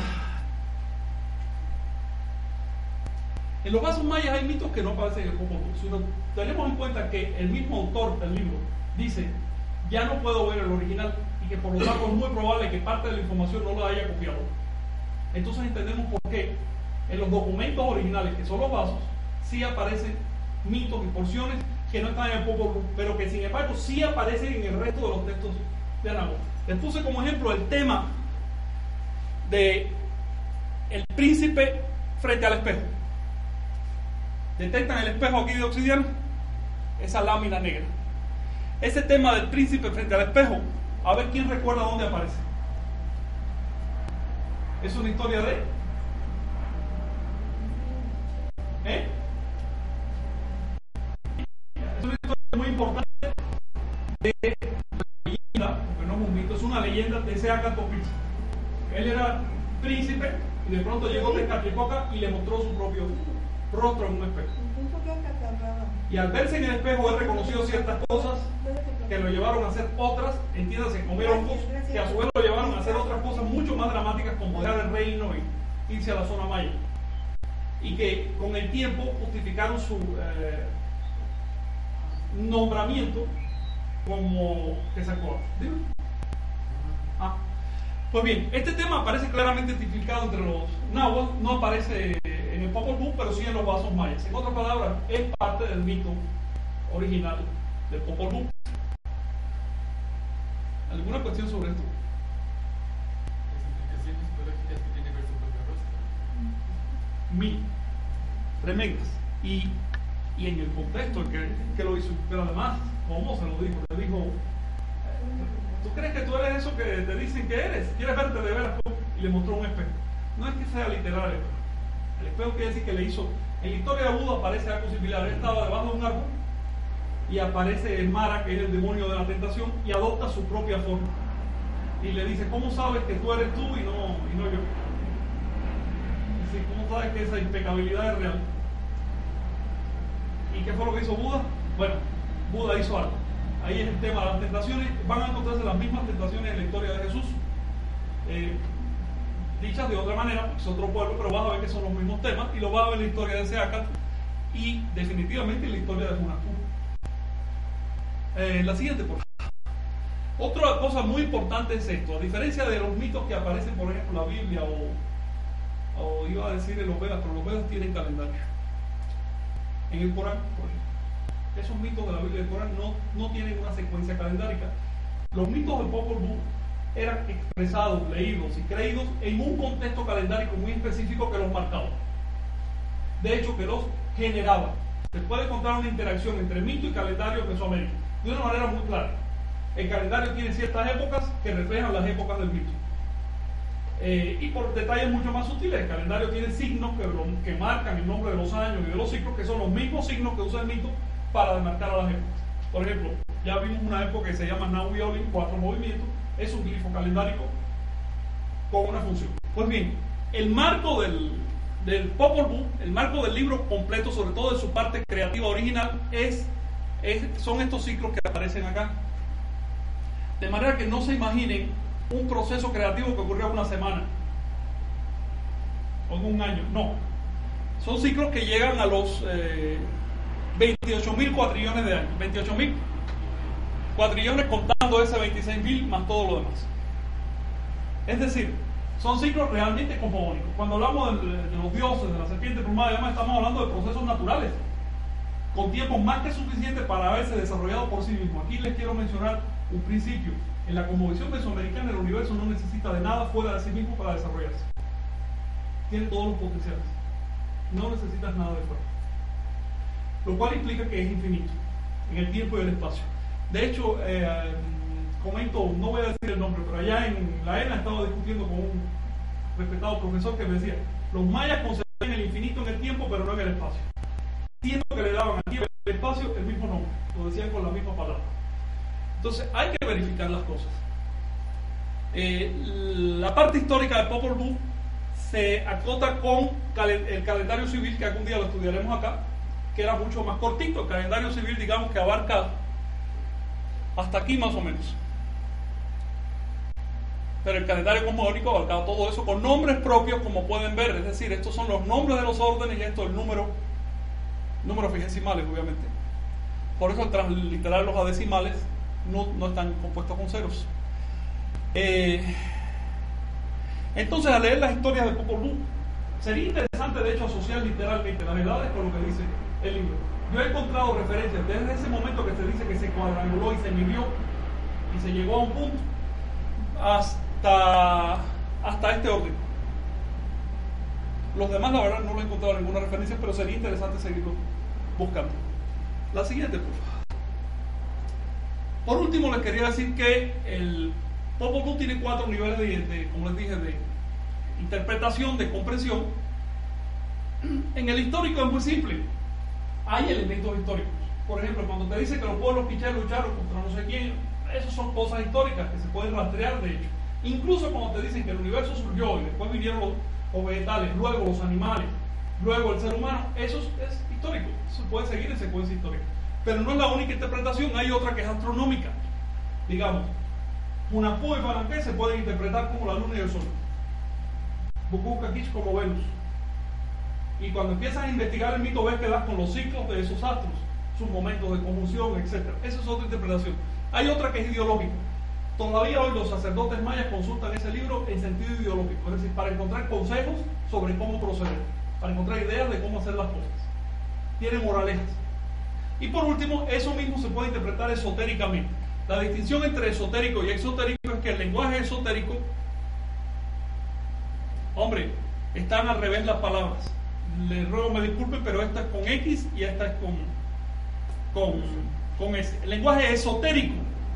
en los vasos mayas hay mitos que no aparecen en el Popol Vuh. Si no, tenemos en cuenta que el mismo autor del libro dice, ya no puedo ver el original, y que por lo tanto es muy probable que parte de la información no la haya copiado. Entonces entendemos por qué en los documentos originales, que son los vasos, sí aparecen mitos y porciones que no están en el Popol Vuh, pero que sin embargo sí aparecen en el resto de los textos de Anáhuac. Les puse como ejemplo el tema de el príncipe frente al espejo. ¿Detectan el espejo aquí de obsidiana? Esa lámina negra. Ese tema del príncipe frente al espejo, a ver quién recuerda dónde aparece. ¿Es una historia de? ¿Eh? Es una historia muy importante de la leyenda, porque no es un mito, es una leyenda de Seacatl-Copitzin. Él era príncipe y de pronto llegó Tezcatlipoca y le mostró su propio rostro en un espejo. Y al verse en el espejo, él reconoció ciertas cosas que lo llevaron a hacer otras, entiéndase, comer hongos, que a su vez lo llevaron a hacer otras cosas mucho más dramáticas, como dejar el reino y irse a la zona maya. Y que con el tiempo justificaron su eh, nombramiento como Quetzalcóatl. Dime. Ah. Pues bien, este tema aparece claramente identificado entre los náhuatl, no aparece en el Popol Vuh, pero sí en los vasos mayas. En otras palabras, es parte del mito original del Popol Vuh. ¿Alguna cuestión sobre esto? Las implicaciones psicológicas que tiene ver su propio rostro. Mil. Tremendas. Y, y en el contexto en que, que lo hizo. Pero además, ¿cómo se lo dijo? Le dijo, ¿tú crees que tú eres eso que te dicen que eres? ¿Quieres verte de veras? Y le mostró un espejo. No es que sea literario. El espejo quiere decir que le hizo. En la historia de Buda aparece algo similar. Él estaba debajo de un árbol y aparece el Mara, que es el demonio de la tentación, y adopta su propia forma. Y le dice, ¿cómo sabes que tú eres tú y no, y no yo? Es decir, ¿cómo sabes que esa impecabilidad es real? ¿Y qué fue lo que hizo Buda? Bueno, Buda hizo algo. Ahí es el tema de las tentaciones. Van a encontrarse las mismas tentaciones en la historia de Jesús. Eh, dichas de otra manera, es otro pueblo, pero vas a ver que son los mismos temas, y lo vas a ver en la historia de Seacatl y definitivamente en la historia de Hunahpu. Eh, la siguiente, por favor. Otra cosa muy importante es esto. A diferencia de los mitos que aparecen, por ejemplo, en la Biblia o, o iba a decir en los Vedas, pero los Vedas tienen calendario. En el Corán, por ejemplo, esos mitos de la Biblia y del Corán no, no tienen una secuencia calendárica. Los mitos del Popol Vuh eran expresados, leídos y creídos en un contexto calendárico muy específico que los marcaba. De hecho, que los generaba. Se puede encontrar una interacción entre mito y calendario en Mesoamérica de una manera muy clara. El calendario tiene ciertas épocas que reflejan las épocas del mito. Eh, y por detalles mucho más sutiles, el calendario tiene signos que, lo, que marcan el nombre de los años y de los ciclos, que son los mismos signos que usa el mito para demarcar a las épocas. Por ejemplo, ya vimos una época que se llama Nahui-Olin, cuatro movimientos, es un glifo calendárico con una función. Pues bien, el marco del, del Popol Vuh, el marco del libro completo, sobre todo de su parte creativa original, es, es, son estos ciclos que aparecen acá. De manera que no se imaginen un proceso creativo que ocurrió una semana. o en un año, no. Son ciclos que llegan a los eh, veintiocho mil cuatrillones de años, veintiocho mil cuatrillones contando ese veintiséis mil más todo lo demás. Es decir, son ciclos realmente cosmogónicos. Cuando hablamos de, de los dioses, de la serpiente plumada y demás, estamos hablando de procesos naturales, con tiempo más que suficiente para haberse desarrollado por sí mismo. Aquí les quiero mencionar un principio. En la cosmovisión mesoamericana, el universo no necesita de nada fuera de sí mismo para desarrollarse. Tiene todos los potenciales. No necesitas nada de fuera. Lo cual implica que es infinito en el tiempo y el espacio. De hecho, eh, comento, no voy a decir el nombre, pero allá en la ENA estaba discutiendo con un respetado profesor que me decía, los mayas concebían el infinito en el tiempo, pero no en el espacio. Siendo que le daban al tiempo y al espacio el mismo nombre, lo decían con la misma palabra. Entonces hay que verificar las cosas. Eh, la parte histórica de Popol Vuh se acota con el calendario civil, que algún día lo estudiaremos acá, que era mucho más cortito. El calendario civil, digamos que abarca hasta aquí más o menos. Pero el calendario cosmogónico abarcaba todo eso con nombres propios, como pueden ver. Es decir, estos son los nombres de los órdenes y esto es el número, números figesimales, obviamente. Por eso al transliterar los adecimales no, no están compuestos con ceros. Eh, entonces, al leer las historias de Popol Vuh, sería interesante, de hecho, asociar literalmente las edades con lo que dice el libro. Yo he encontrado referencias desde ese momento que se dice que se cuadranguló y se midió y se llegó a un punto hasta, hasta este orden. Los demás, la verdad, no lo he encontrado ninguna referencia, pero sería interesante seguirlo buscando. La siguiente, por favor. Por último, les quería decir que el Popol Vuh tiene cuatro niveles de, de, como les dije, de interpretación, de comprensión. En el histórico es muy simple. Hay elementos históricos. Por ejemplo, cuando te dice que los pueblos quichés lucharon contra no sé quién, esas son cosas históricas que se pueden rastrear, de hecho. Incluso cuando te dicen que el universo surgió y después vinieron los, los vegetales, luego los animales, luego el ser humano, eso es, es histórico. Eso puede seguir en secuencia histórica. Pero no es la única interpretación, hay otra que es astronómica. Digamos, Hunahpu y Falange se pueden interpretar como la luna y el sol. Bukuk-Kakish como Venus. Y cuando empiezas a investigar el mito, ves que das con los ciclos de esos astros, sus momentos de conjunción, etcétera. Esa es otra interpretación. Hay otra que es ideológica. Todavía hoy los sacerdotes mayas consultan ese libro en sentido ideológico, es decir, para encontrar consejos sobre cómo proceder, para encontrar ideas de cómo hacer las cosas. Tienen moralejas. Y por último, eso mismo se puede interpretar esotéricamente. La distinción entre esotérico y exotérico es que el lenguaje esotérico, hombre, están al revés las palabras. Les ruego me disculpen, pero esta es con X y esta es con, con, con S. El lenguaje esotérico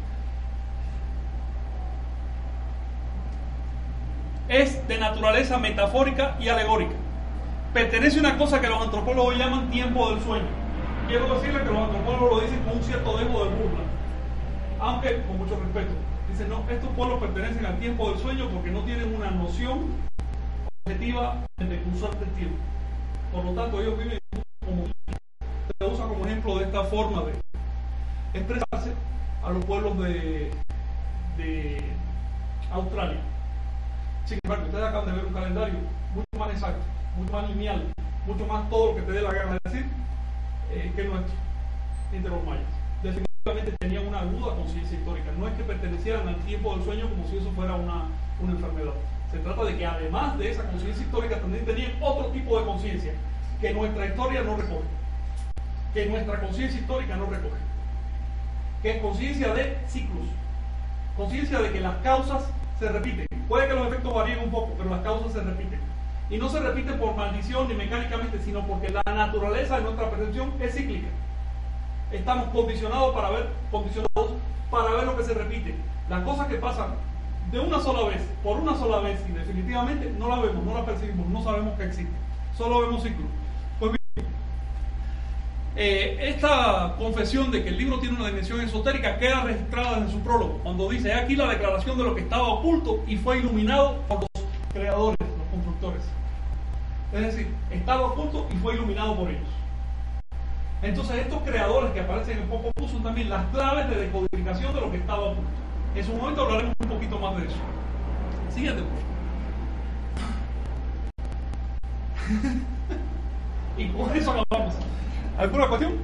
es de naturaleza metafórica y alegórica. Pertenece a una cosa que los antropólogos llaman tiempo del sueño. Quiero decirle que los antropólogos lo dicen con un cierto dejo de burla, aunque con mucho respeto. Dicen, no, estos pueblos pertenecen al tiempo del sueño porque no tienen una noción objetiva del cursor del tiempo. Por lo tanto, ellos viven como, se usa como ejemplo de esta forma de expresarse a los pueblos de, de Australia. Sin embargo, ustedes acaban de ver un calendario mucho más exacto, mucho más lineal, mucho más todo lo que te dé la gana de decir eh, que el nuestro, entre los mayas. Definitivamente tenían una aguda conciencia histórica. No es que pertenecieran al tiempo del sueño como si eso fuera una, una enfermedad. Se trata de que además de esa conciencia histórica también tenían otro tipo de conciencia que nuestra historia no recoge, que nuestra conciencia histórica no recoge, que es conciencia de ciclos, conciencia de que las causas se repiten. Puede que los efectos varíen un poco, pero las causas se repiten. Y no se repiten por maldición ni mecánicamente, sino porque la naturaleza de nuestra percepción es cíclica. Estamos condicionados para ver, condicionados para ver lo que se repite. Las cosas que pasan de una sola vez, por una sola vez, y definitivamente no la vemos, no la percibimos, no sabemos que existe. Solo vemos ciclos. Pues bien, eh, esta confesión de que el libro tiene una dimensión esotérica queda registrada en su prólogo, cuando dice, he aquí la declaración de lo que estaba oculto y fue iluminado por los creadores, los constructores. Es decir, estaba oculto y fue iluminado por ellos. Entonces estos creadores que aparecen en Popol Vuh son también las claves de decodificación de lo que estaba oculto. En su momento hablaremos un poquito más de eso. Siguiente, por favor. Y con eso acabamos. ¿Alguna cuestión?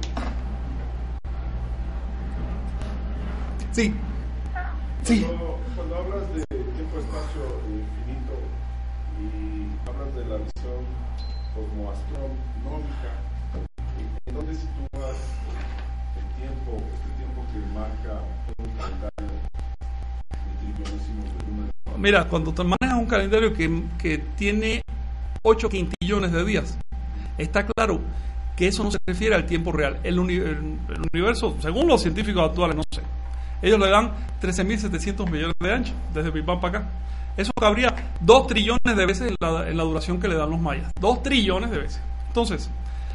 Sí. Sí. Cuando, cuando hablas de tiempo-espacio infinito y hablas de la visión cosmoastronómica, ¿en dónde sitúas el tiempo, este tiempo que marca un calendario de trillonésimo de número? Mira, cuando te manejas un calendario que, que tiene ocho quintillones de días, está claro que eso no se refiere al tiempo real. El, uni, el, el universo, según los científicos actuales, no sé, ellos le dan trece mil setecientos millones de años, desde Big Bang para acá. Eso cabría dos trillones de veces en la, en la duración que le dan los mayas. Dos trillones de veces. Entonces,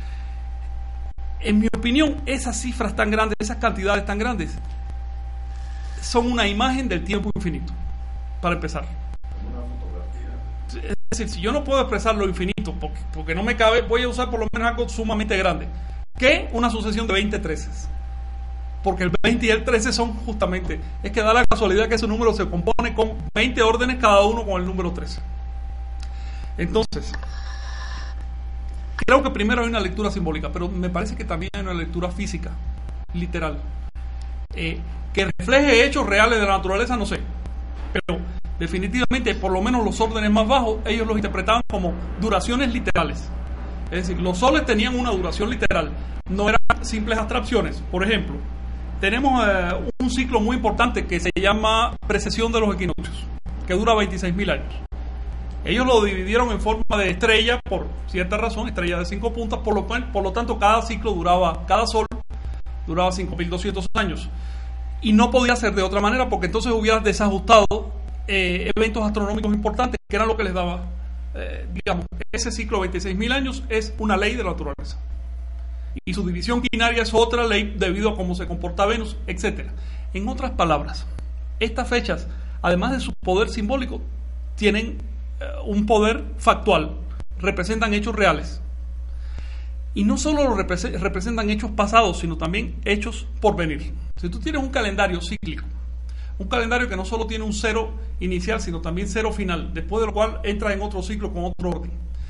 en mi opinión, esas cifras tan grandes, esas cantidades tan grandes, son una imagen del tiempo infinito, para empezar. Una fotografía. Es decir, si yo no puedo expresar lo infinito, porque, porque no me cabe, voy a usar por lo menos algo sumamente grande, que una sucesión de veinte treces. Porque el veinte y el trece son justamente, es que da la casualidad que ese número se compone con veinte órdenes, cada uno con el número trece. Entonces, creo que primero hay una lectura simbólica, pero me parece que también hay una lectura física, literal. Eh, que refleje hechos reales de la naturaleza, no sé. Pero definitivamente, por lo menos los órdenes más bajos, ellos los interpretaban como duraciones literales. Es decir, los soles tenían una duración literal, no eran simples abstracciones. Por ejemplo, tenemos eh, un ciclo muy importante que se llama precesión de los equinoccios, que dura veintiséis mil años. Ellos lo dividieron en forma de estrella, por cierta razón, estrella de cinco puntas, por lo, por lo tanto cada ciclo duraba, cada sol duraba cinco mil doscientos años. Y no podía ser de otra manera, porque entonces hubieras desajustado eh, eventos astronómicos importantes, que era lo que les daba, eh, digamos, ese ciclo de veintiséis mil años es una ley de la naturaleza. Y su división quinaria es otra ley debido a cómo se comporta Venus, etcétera. En otras palabras, estas fechas, además de su poder simbólico, tienen eh, un poder factual, representan hechos reales. Y no solo repre- representan hechos pasados, sino también hechos por venir. Si tú tienes un calendario cíclico, un calendario que no solo tiene un cero inicial, sino también cero final, después de lo cual entra en otro ciclo con otro orden.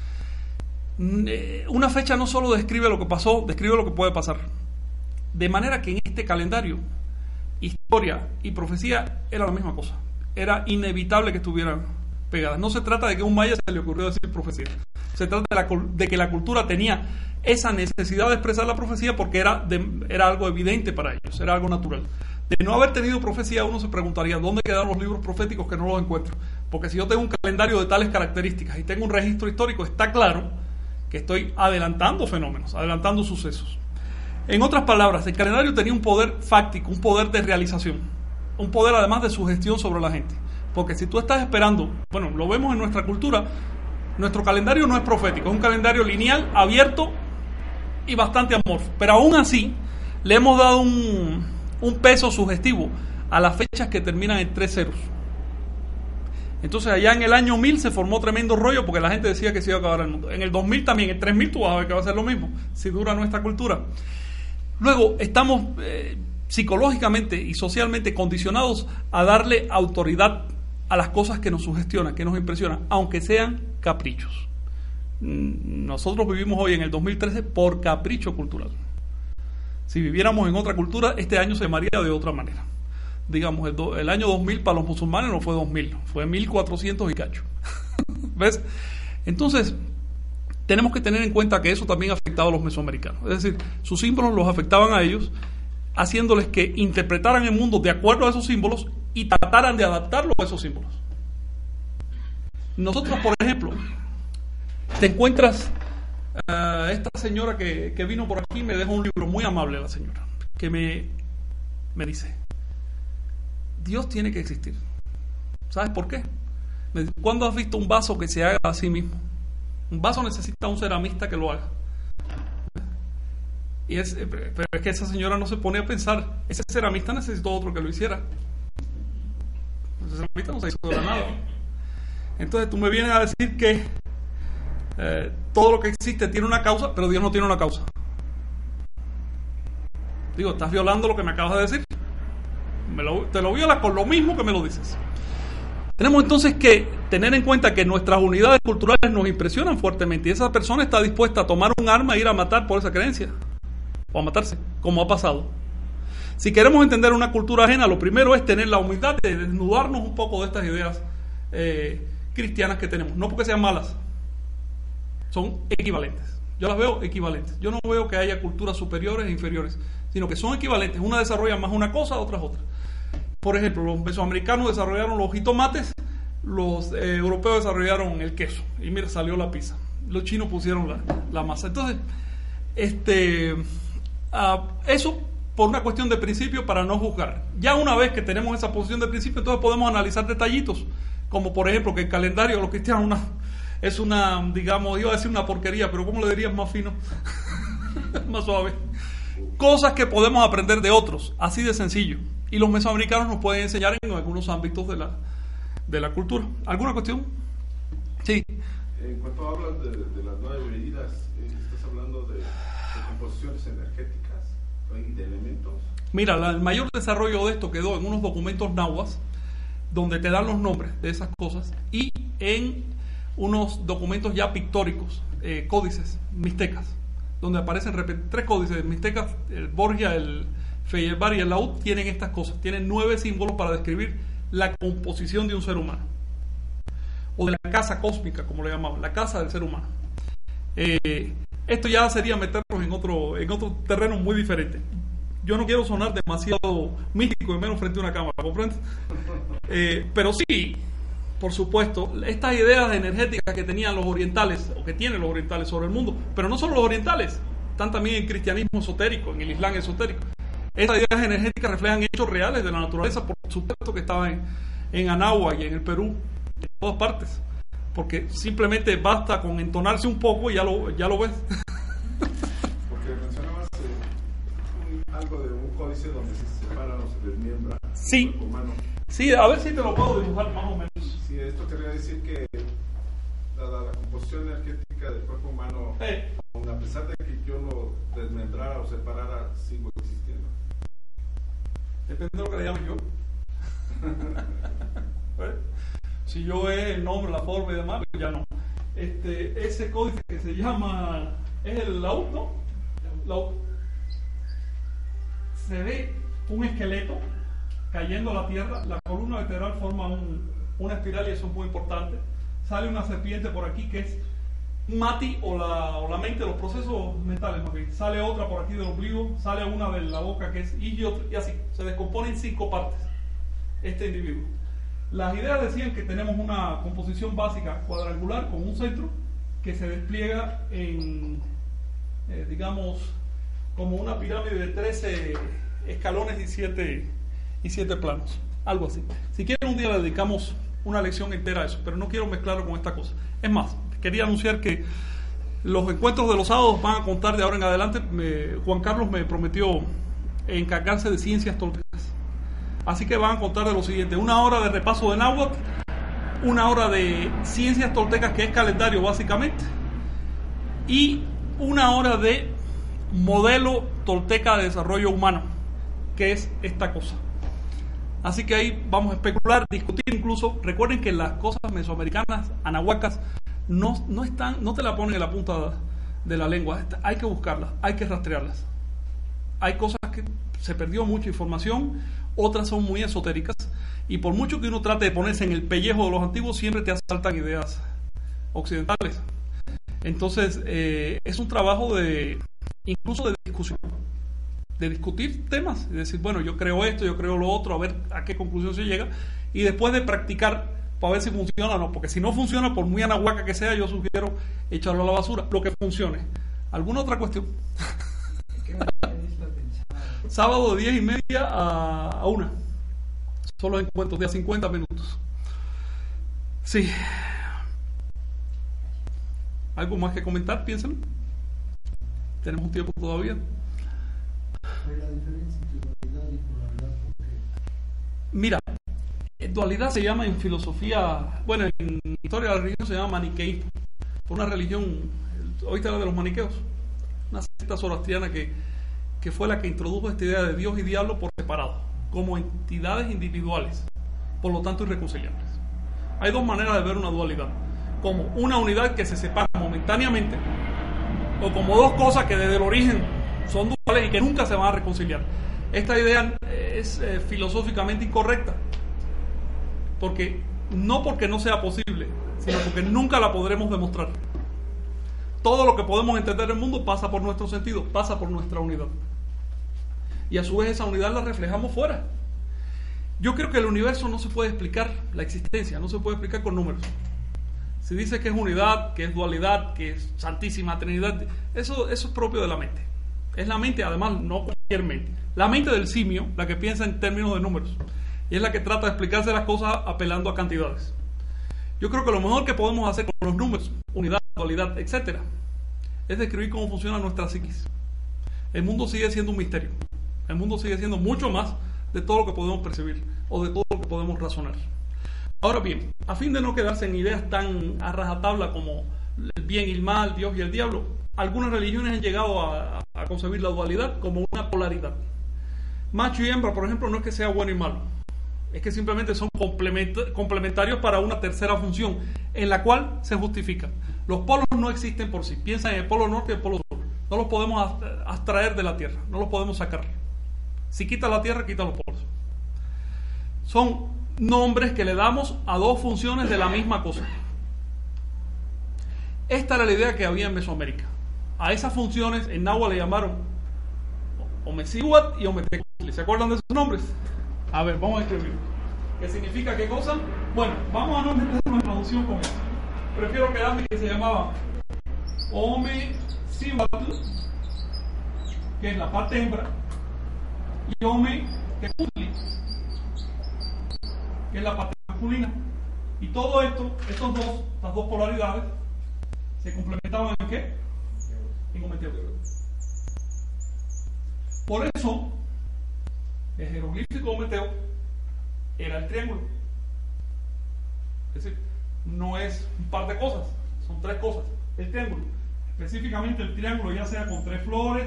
Una fecha no solo describe lo que pasó, describe lo que puede pasar. De manera que en este calendario, historia y profecía era la misma cosa. Era inevitable que estuvieran pegadas. No se trata de que a un maya se le ocurrió decir profecía. Se trata de, la, de que la cultura tenía esa necesidad de expresar la profecía porque era, de, era algo evidente para ellos, era algo natural. De no haber tenido profecía, uno se preguntaría ¿dónde quedaron los libros proféticos que no los encuentro? Porque si yo tengo un calendario de tales características y tengo un registro histórico, está claro que estoy adelantando fenómenos, adelantando sucesos. En otras palabras, el calendario tenía un poder fáctico, un poder de realización, un poder además de sugestión sobre la gente. Porque si tú estás esperando, bueno, lo vemos en nuestra cultura, nuestro calendario no es profético, es un calendario lineal, abierto y bastante amorfo. Pero aún así, le hemos dado un, un peso sugestivo a las fechas que terminan en tres ceros. Entonces allá en el año mil se formó tremendo rollo porque la gente decía que se iba a acabar el mundo. En el dos mil también, en tres mil tú vas a ver que va a ser lo mismo, si dura nuestra cultura. Luego estamos eh, psicológicamente y socialmente condicionados a darle autoridad a las cosas que nos sugestionan, que nos impresionan, aunque sean caprichos. Nosotros vivimos hoy en el dos mil trece por capricho cultural. Si viviéramos en otra cultura, este año se llamaría de otra manera. Digamos, el, do, el año dos mil para los musulmanes no fue dos mil, fue mil cuatrocientos y cacho. ¿Ves? Entonces, tenemos que tener en cuenta que eso también afectaba a los mesoamericanos. Es decir, sus símbolos los afectaban a ellos, haciéndoles que interpretaran el mundo de acuerdo a esos símbolos y trataran de adaptarlo a esos símbolos. Nosotros, por ejemplo, te encuentras uh, esta señora que, que vino por aquí, me dejó un libro muy amable, la señora, que me, me dice: Dios tiene que existir. ¿Sabes por qué? Me dice: ¿cuándo has visto un vaso que se haga a sí mismo? Un vaso necesita un ceramista que lo haga. Y es, pero es que esa señora no se pone a pensar, ese ceramista necesitó otro que lo hiciera. Ese ceramista no se hizo de la nada. Entonces tú me vienes a decir que eh, todo lo que existe tiene una causa, pero Dios no tiene una causa. Digo, estás violando lo que me acabas de decir. Me lo, te lo violas con lo mismo que me lo dices. Tenemos entonces que tener en cuenta que nuestras unidades culturales nos impresionan fuertemente y esa persona está dispuesta a tomar un arma e ir a matar por esa creencia, o a matarse, como ha pasado. Si queremos entender una cultura ajena, lo primero es tener la humildad de desnudarnos un poco de estas ideas eh, cristianas que tenemos. No porque sean malas, son equivalentes. Yo las veo equivalentes. Yo no veo que haya culturas superiores e inferiores, sino que son equivalentes. Una desarrolla más una cosa, otras otra. Por ejemplo, los mesoamericanos desarrollaron los jitomates, los eh, europeos desarrollaron el queso. Y mira, salió la pizza. Los chinos pusieron la, la masa. Entonces, este, uh, eso por una cuestión de principio para no juzgar. Ya una vez que tenemos esa posición de principio, entonces podemos analizar detallitos, como por ejemplo que el calendario de los cristianos una, es una, digamos, iba a decir una porquería, pero ¿cómo le dirías más fino? Más suave. Cosas que podemos aprender de otros, así de sencillo. Y los mesoamericanos nos pueden enseñar en algunos ámbitos de la, de la cultura. ¿Alguna cuestión? Sí. En cuanto hablas de, de las nueve medidas, eh, estás hablando de, de composiciones energéticas y de elementos. Mira, la, el mayor desarrollo de esto quedó en unos documentos náhuatl, donde te dan los nombres de esas cosas, y en unos documentos ya pictóricos, eh, códices mixtecas, donde aparecen tres códices mixtecas, el Borgia, el Feyerabad y el Laúd, tienen estas cosas, tienen nueve símbolos para describir la composición de un ser humano, o de la casa cósmica, como le llamaban, la casa del ser humano. Eh, esto ya sería meternos en otro, en otro terreno muy diferente. Yo no quiero sonar demasiado místico y menos frente a una cámara, ¿comprendes? Eh, pero sí, por supuesto, estas ideas energéticas que tenían los orientales, o que tienen los orientales sobre el mundo, pero no solo los orientales, están también en el cristianismo esotérico, en el islam esotérico. Estas ideas energéticas reflejan hechos reales de la naturaleza, por supuesto que estaban en, en Anáhuac y en el Perú, en todas partes, porque simplemente basta con entonarse un poco y ya lo, ya lo ves. Porque mencionabas eh, un, algo de un códice donde se separa o se desmiembra sí. el cuerpo humano. Sí, a ver si te lo puedo dibujar más o menos. Sí, esto quería decir que dada la composición energética del cuerpo humano, Eh. aun a pesar de que yo lo desmembrara o separara, sigo existiendo. Depende de lo que le llame yo. ¿Eh? Si yo es el nombre, la forma y demás, ya no. Este, ese códice que se llama, es el Laúd, ¿no? Laúd. Se ve un esqueleto cayendo a la tierra, la columna vertebral forma un, una espiral y eso es muy importante. Sale una serpiente por aquí que es Mati o la, o la mente, los procesos mentales más bien. Sale otra por aquí del ombligo, sale una de la boca que es y, otra, y así, se descompone en cinco partes este individuo. Las ideas decían que tenemos una composición básica cuadrangular con un centro que se despliega en, eh, digamos, como una pirámide de trece escalones y siete y siete planos, algo así. Si quieren un día le dedicamos una lección entera a eso, pero no quiero mezclarlo con esta cosa. Es más, quería anunciar que los encuentros de los sábados van a contar de ahora en adelante. Me, Juan Carlos me prometió encargarse de ciencias toltecas, así que van a contar de lo siguiente: una hora de repaso de náhuatl, una hora de ciencias toltecas, que es calendario básicamente, y una hora de modelo tolteca de desarrollo humano, que es esta cosa. Así que ahí vamos a especular, discutir incluso. Recuerden que las cosas mesoamericanas, anahuacas, no, no están, no te la ponen en la punta de la lengua. Hay que buscarlas, hay que rastrearlas. Hay cosas que se perdió mucha información, otras son muy esotéricas, y por mucho que uno trate de ponerse en el pellejo de los antiguos, siempre te asaltan ideas occidentales. Entonces, eh, es un trabajo de, incluso de discusión, de discutir temas, y decir, bueno, yo creo esto, yo creo lo otro, a ver a qué conclusión se llega, y después de practicar para ver si funciona o no, porque si no funciona, por muy anahuaca que sea, yo sugiero echarlo a la basura, lo que funcione. ¿Alguna otra cuestión? Sábado de diez y media a, a una, solo encuentros de a cincuenta minutos. Sí. ¿Algo más que comentar? Piénsenlo. Tenemos un tiempo todavía. La diferencia entre dualidad y polaridad, ¿por qué? Mira, dualidad se llama en filosofía, bueno, en historia de la religión se llama maniqueísmo. Fue una religión, ¿oíste hablar de los maniqueos? Una secta zoroastriana que, que fue la que introdujo esta idea de Dios y diablo por separado, como entidades individuales, por lo tanto irreconciliables. Hay dos maneras de ver una dualidad: como una unidad que se separa momentáneamente, o como dos cosas que desde el origen son duales y que nunca se van a reconciliar. Esta idea es eh, filosóficamente incorrecta, porque no porque no sea posible, sino porque nunca la podremos demostrar. Todo lo que podemos entender del mundo pasa por nuestro sentido, pasa por nuestra unidad, y a su vez esa unidad la reflejamos fuera. Yo creo que el universo no se puede explicar, la existencia no se puede explicar con números. Si dice que es unidad, que es dualidad, que es santísima trinidad, eso, eso es propio de la mente. Es la mente, además, no cualquier mente. La mente del simio, la que piensa en términos de números, y es la que trata de explicarse las cosas apelando a cantidades. Yo creo que lo mejor que podemos hacer con los números, unidad, dualidad, etcétera, es describir cómo funciona nuestra psiquis. El mundo sigue siendo un misterio. El mundo sigue siendo mucho más de todo lo que podemos percibir o de todo lo que podemos razonar. Ahora bien, a fin de no quedarse en ideas tan a rajatabla como el bien y el mal, Dios y el diablo, algunas religiones han llegado a, a concebir la dualidad como una polaridad. Macho y hembra, por ejemplo, no es que sea bueno y malo, es que simplemente son complement- complementarios para una tercera función, en la cual se justifican. Los polos no existen por sí. Piensa en el polo norte y el polo sur. No los podemos abstraer de la Tierra, no los podemos sacar. Si quita la Tierra, quita los polos. Son nombres que le damos a dos funciones de la misma cosa. Esta era la idea que había en Mesoamérica. A esas funciones en náhuatl le llamaron Omecihuatl y Ometecutli. ¿Se acuerdan de esos nombres? A ver, vamos a escribir. ¿Qué significa qué cosa? Bueno, vamos a no meter una traducción con eso. Prefiero quedarme que se llamaba Omecihuatl, que es la parte hembra, y Ometecutli, que es la parte masculina. Y todo esto, estos dos, estas dos polaridades, se complementaban en ¿qué? En Ometeo. Por eso, el jeroglífico Ometeo era el triángulo. Es decir, no es un par de cosas, son tres cosas. El triángulo, específicamente el triángulo, ya sea con tres flores,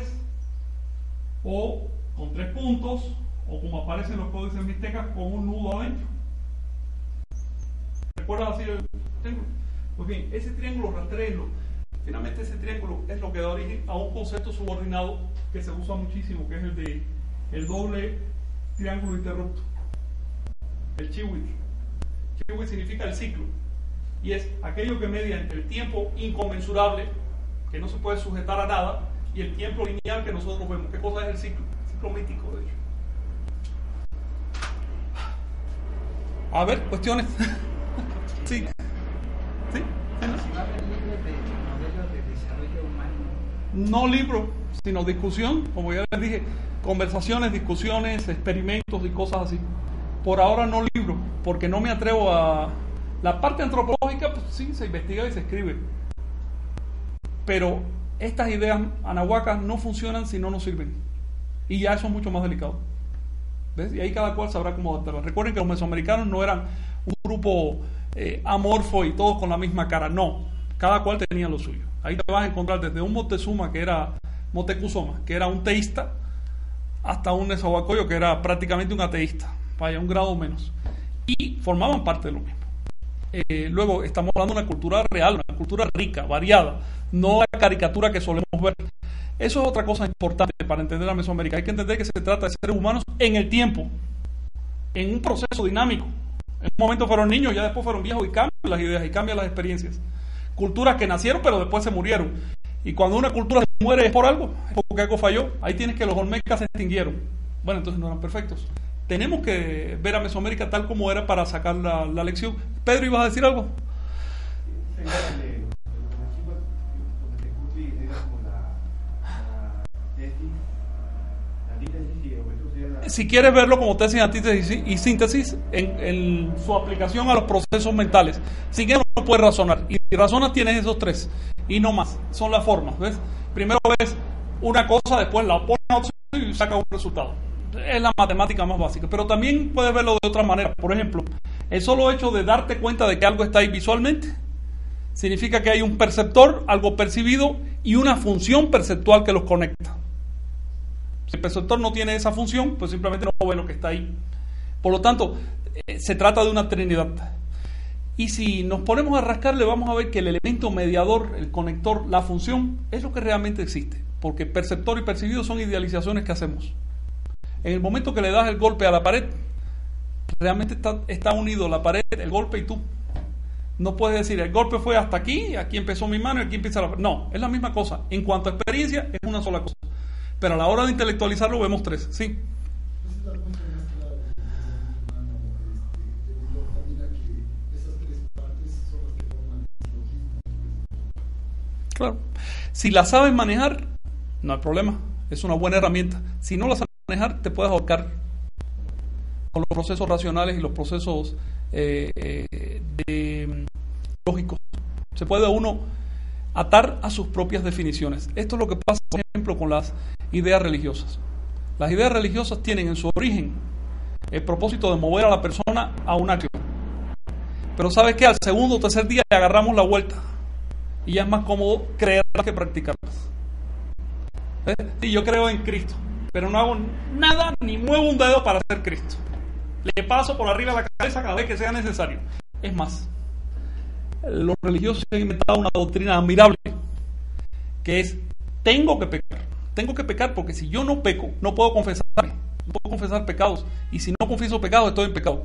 o con tres puntos, o como aparece en los códices mixtecas, con un nudo adentro. ¿Recuerdas así el triángulo? Pues bien, ese triángulo rastreenlo. Finalmente ese triángulo es lo que da origen a un concepto subordinado que se usa muchísimo, que es el de el doble triángulo interrupto, el chihuit. Chihuit significa el ciclo, y es aquello que media entre el tiempo inconmensurable, que no se puede sujetar a nada, y el tiempo lineal que nosotros vemos. ¿Qué cosa es el ciclo? El ciclo mítico, de hecho. A ver, cuestiones. Sí. ¿Sí? No libro, sino discusión, como ya les dije, conversaciones, discusiones, experimentos y cosas así. Por ahora no libro, porque no me atrevo a... La parte antropológica, pues sí, se investiga y se escribe. Pero estas ideas anahuacas no funcionan si no nos sirven. Y ya eso es mucho más delicado. ¿Ves? Y ahí cada cual sabrá cómo adaptarlo. Recuerden que los mesoamericanos no eran un grupo eh, amorfo y todos con la misma cara. No, cada cual tenía lo suyo. Ahí te vas a encontrar desde un Moctezuma, que era Motecuzoma, que era un teísta, hasta un Nezahualcóyotl, que era prácticamente un ateísta, vaya, un grado menos. Y formaban parte de lo mismo. Eh, luego estamos hablando de una cultura real, una cultura rica, variada, no la caricatura que solemos ver. Eso es otra cosa importante para entender a Mesoamérica. Hay que entender que se trata de seres humanos en el tiempo, en un proceso dinámico. En un momento fueron niños, ya después fueron viejos, y cambian las ideas y cambian las experiencias. Culturas que nacieron pero después se murieron. Y cuando una cultura se muere es por algo, es porque algo falló. Ahí tienes que los olmecas se extinguieron. Bueno, entonces no eran perfectos. Tenemos que ver a Mesoamérica tal como era para sacar la, la lección. Pedro, ¿ibas a decir algo? Si quieres verlo como tesis, antítesis y síntesis en, en su aplicación a los procesos mentales, si quieres no puedes razonar, y si razonas tienes esos tres y no más, son las formas, ¿ves? Primero ves una cosa, después la opones a otra y saca un resultado. Es la matemática más básica, pero también puedes verlo de otra manera. Por ejemplo, el solo hecho de darte cuenta de que algo está ahí visualmente significa que hay un perceptor, algo percibido, y una función perceptual que los conecta. Si el perceptor no tiene esa función, pues simplemente no ve lo que está ahí. Por lo tanto, eh, se trata de una trinidad. Y si nos ponemos a rascarle, vamos a ver que el elemento mediador, el conector, la función, es lo que realmente existe. Porque perceptor y percibido son idealizaciones que hacemos. En el momento que le das el golpe a la pared, realmente está, está unido la pared, el golpe y tú. No puedes decir, el golpe fue hasta aquí, aquí empezó mi mano y aquí empieza la pared. No, es la misma cosa. En cuanto a experiencia, es una sola cosa. Pero a la hora de intelectualizarlo, vemos tres. Sí. Claro. Si la sabes manejar, no hay problema. Es una buena herramienta. Si no la sabes manejar, te puedes ahorcar con los procesos racionales y los procesos eh, eh, de, lógicos. Se puede uno atar a sus propias definiciones. Esto es lo que pasa, por ejemplo, con las ideas religiosas. Las ideas religiosas tienen en su origen el propósito de mover a la persona a un acto. Pero ¿sabes qué? Al segundo o tercer día le agarramos la vuelta. Y ya es más cómodo creerlas que practicarlas. ¿Eh? Sí, yo creo en Cristo, pero no hago nada ni muevo un dedo para ser Cristo. Le paso por arriba de la cabeza cada vez que sea necesario. Es más, los religiosos han inventado una doctrina admirable, que es, tengo que pecar. Tengo que pecar porque si yo no peco, no puedo confesarme. No puedo confesar pecados. Y si no confieso pecados, estoy en pecado.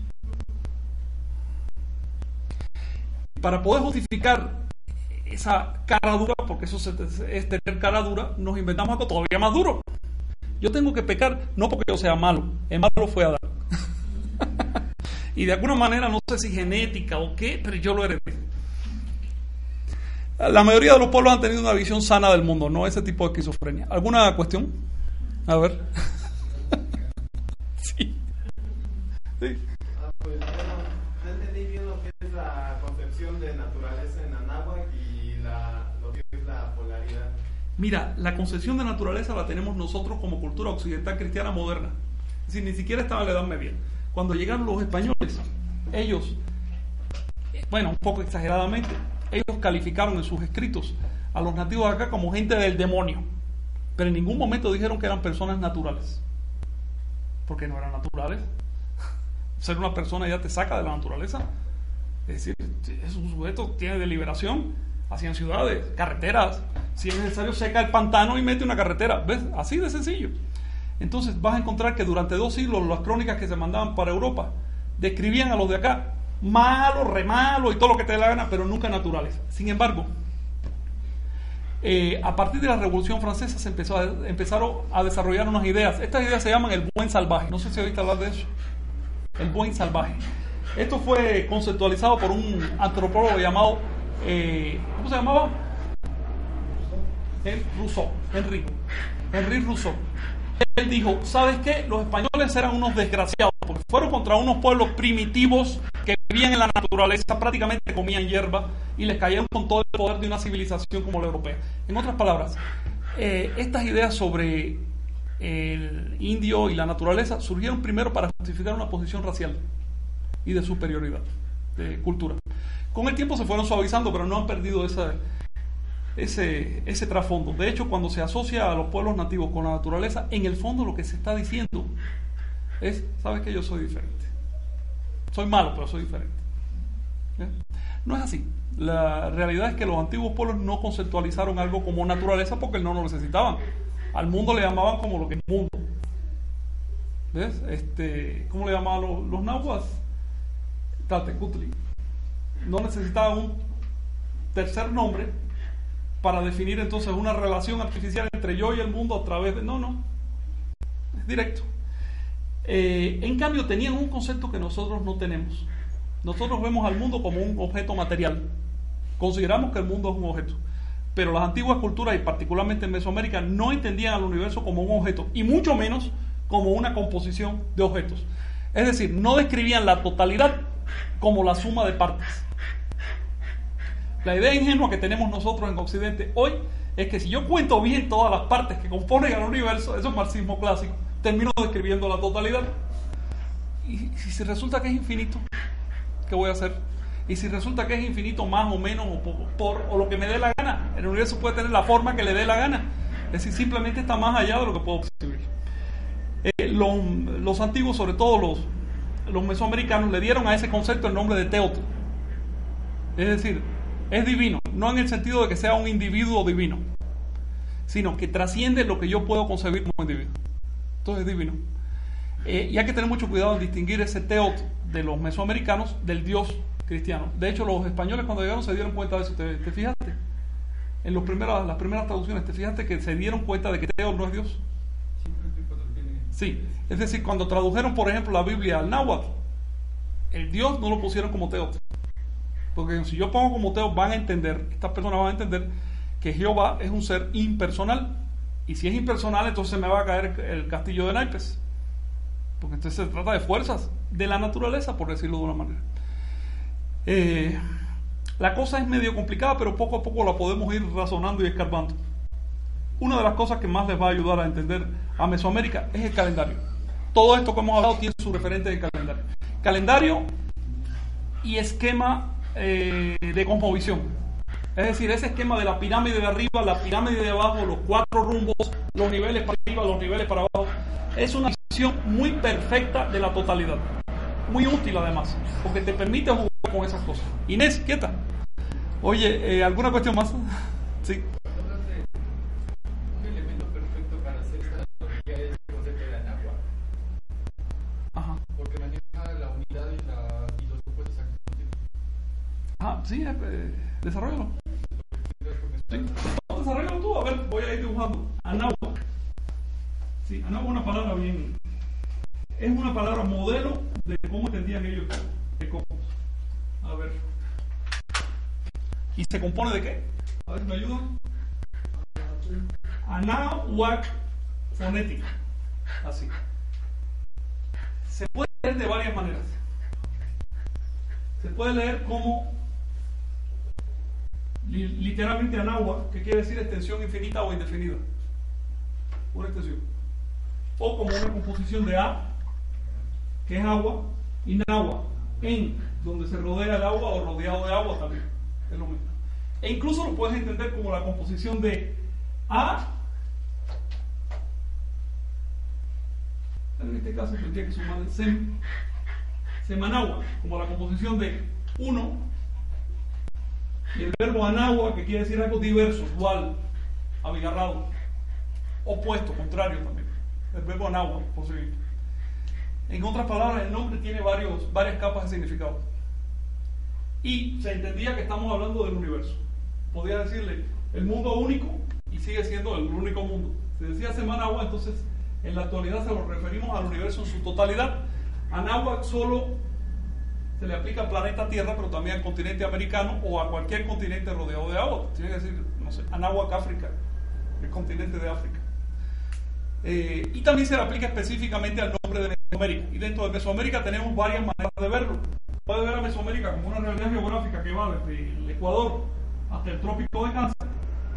Para poder justificar esa cara dura, porque eso es tener cara dura, nos inventamos algo todavía más duro. Yo tengo que pecar no porque yo sea malo, el malo fue Adán. Y de alguna manera, no sé si genética o qué, pero yo lo heredé. La mayoría de los pueblos han tenido una visión sana del mundo, no ese tipo de esquizofrenia. ¿Alguna cuestión? A ver. Sí. Sí. Ah, pues bueno, no entendí bien lo que es la concepción de naturaleza en Anáhuac y la, lo que es la polaridad. Mira, la concepción de naturaleza la tenemos nosotros como cultura occidental cristiana moderna. Es decir, ni siquiera estaba en la Edad Media. Cuando llegaron los españoles, ellos, bueno, un poco exageradamente, ellos calificaron en sus escritos a los nativos de acá como gente del demonio. Pero en ningún momento dijeron que eran personas naturales. Porque no eran naturales. Ser una persona ya te saca de la naturaleza. Es decir, es un sujeto, tiene deliberación, hacían ciudades, carreteras. Si es necesario, seca el pantano y mete una carretera. ¿Ves? Así de sencillo. Entonces vas a encontrar que durante dos siglos las crónicas que se mandaban para Europa describían a los de acá malos, re malos y todo lo que te dé la gana, pero nunca naturales. Sin embargo, eh, a partir de la Revolución Francesa se empezó a, empezaron a desarrollar unas ideas. Estas ideas se llaman el buen salvaje. No sé si oíste hablar de eso. El buen salvaje. Esto fue conceptualizado por un antropólogo llamado, eh, ¿cómo se llamaba? Henri Rousseau. Henri. Henri Rousseau. Él dijo, ¿sabes qué? Los españoles eran unos desgraciados, porque fueron contra unos pueblos primitivos que vivían en la naturaleza, prácticamente comían hierba y les caían con todo el poder de una civilización como la europea. En otras palabras, eh, estas ideas sobre el indio y la naturaleza surgieron primero para justificar una posición racial y de superioridad, de cultura. Con el tiempo se fueron suavizando, pero no han perdido esa... Ese, ese trasfondo. De hecho, cuando se asocia a los pueblos nativos con la naturaleza, en el fondo lo que se está diciendo es, ¿sabes qué? Yo soy diferente. Soy malo, pero soy diferente. ¿Eh? No es así. La realidad es que los antiguos pueblos no conceptualizaron algo como naturaleza porque no lo necesitaban. Al mundo le llamaban como lo que es mundo. ¿Ves? Este, ¿cómo le llamaban los, los nahuas? Tlaltecutli. No necesitaban un tercer nombre para definir entonces una relación artificial entre yo y el mundo a través de... No, no. Es directo. Eh, en cambio, tenían un concepto que nosotros no tenemos. Nosotros vemos al mundo como un objeto material. Consideramos que el mundo es un objeto. Pero las antiguas culturas, y particularmente en Mesoamérica, no entendían al universo como un objeto, y mucho menos como una composición de objetos. Es decir, no describían la totalidad como la suma de partes. La idea ingenua que tenemos nosotros en Occidente hoy es que si yo cuento bien todas las partes que componen al universo, eso es marxismo clásico, termino describiendo la totalidad. Y si resulta que es infinito, ¿qué voy a hacer? Y si resulta que es infinito más o menos o, por, por, o lo que me dé la gana, el universo puede tener la forma que le dé la gana. Es decir, simplemente está más allá de lo que puedo percibir. Eh, los, los antiguos, sobre todo los, los mesoamericanos, le dieron a ese concepto el nombre de Teotl. Es decir, es divino, no en el sentido de que sea un individuo divino, sino que trasciende lo que yo puedo concebir como individuo. Entonces es divino. Eh, y hay que tener mucho cuidado en distinguir ese teot de los mesoamericanos del Dios cristiano. De hecho, los españoles cuando llegaron se dieron cuenta de eso. ¿Te, te fijaste? En los primeros, las primeras traducciones, ¿te fijaste que se dieron cuenta de que teot no es Dios? Sí, es decir, cuando tradujeron, por ejemplo, la Biblia al náhuatl, el Dios no lo pusieron como teot. Porque si yo pongo como teot, van a entender, estas personas van a entender que Jehová es un ser impersonal. Y si es impersonal, entonces se me va a caer el castillo de naipes. Porque entonces se trata de fuerzas de la naturaleza, por decirlo de una manera. Eh, la cosa es medio complicada, pero poco a poco la podemos ir razonando y escarbando. Una de las cosas que más les va a ayudar a entender a Mesoamérica es el calendario. Todo esto que hemos hablado tiene su referente de calendario. Calendario y esquema eh, de cosmovisión. Es decir, ese esquema de la pirámide de arriba, la pirámide de abajo, los cuatro rumbos, los niveles para arriba, los niveles para abajo, es una visión muy perfecta de la totalidad. Muy útil además, porque te permite jugar con esas cosas. Inés, quieta. Oye, eh, ¿alguna cuestión más? Sí. Un elemento perfecto para hacer esta analogía es el concepto de la náhuatl. Ajá. Porque maneja la unidad y, la, y los opuestos al mismo tiempo. Ah, sí, eh, desarrollalo. Sí. No, desarrollalo tú, a ver, voy a ir dibujando. Anáhuac. Sí, Anáhuac es una palabra bien. Es una palabra modelo de cómo entendían ellos el cosmos. A ver. ¿Y se compone de qué? A ver, ¿me ayudan? Anáhuac fonética. Así. Se puede leer de varias maneras. Se puede leer como li, literalmente Anáhuac, que quiere decir extensión infinita o indefinida. Una extensión. O como una composición de A, que es agua, y Nahua, en, donde se rodea el agua o rodeado de agua también. Es lo mismo. E incluso lo puedes entender como la composición de A. En este caso tendría que sumar el Sem, Semanagua, como la composición de uno, y el verbo Anagua, que quiere decir algo diverso, dual, abigarrado, opuesto, contrario también. El verbo Anagua, por seguir. En otras palabras, el nombre tiene varios, varias capas de significado. Y se entendía que estamos hablando del universo. Podía decirle el mundo único y sigue siendo el único mundo. Se decía Semanagua, entonces en la actualidad se lo referimos al universo en su totalidad. Anáhuac solo se le aplica al planeta Tierra, pero también al continente americano o a cualquier continente rodeado de agua. Tiene que decir, no sé, Anáhuac África, el continente de África. Eh, y también se le aplica específicamente al nombre de Mesoamérica. Y dentro de Mesoamérica tenemos varias maneras de verlo. Puede ver a Mesoamérica como una realidad geográfica que va desde el Ecuador hasta el trópico de Cáncer,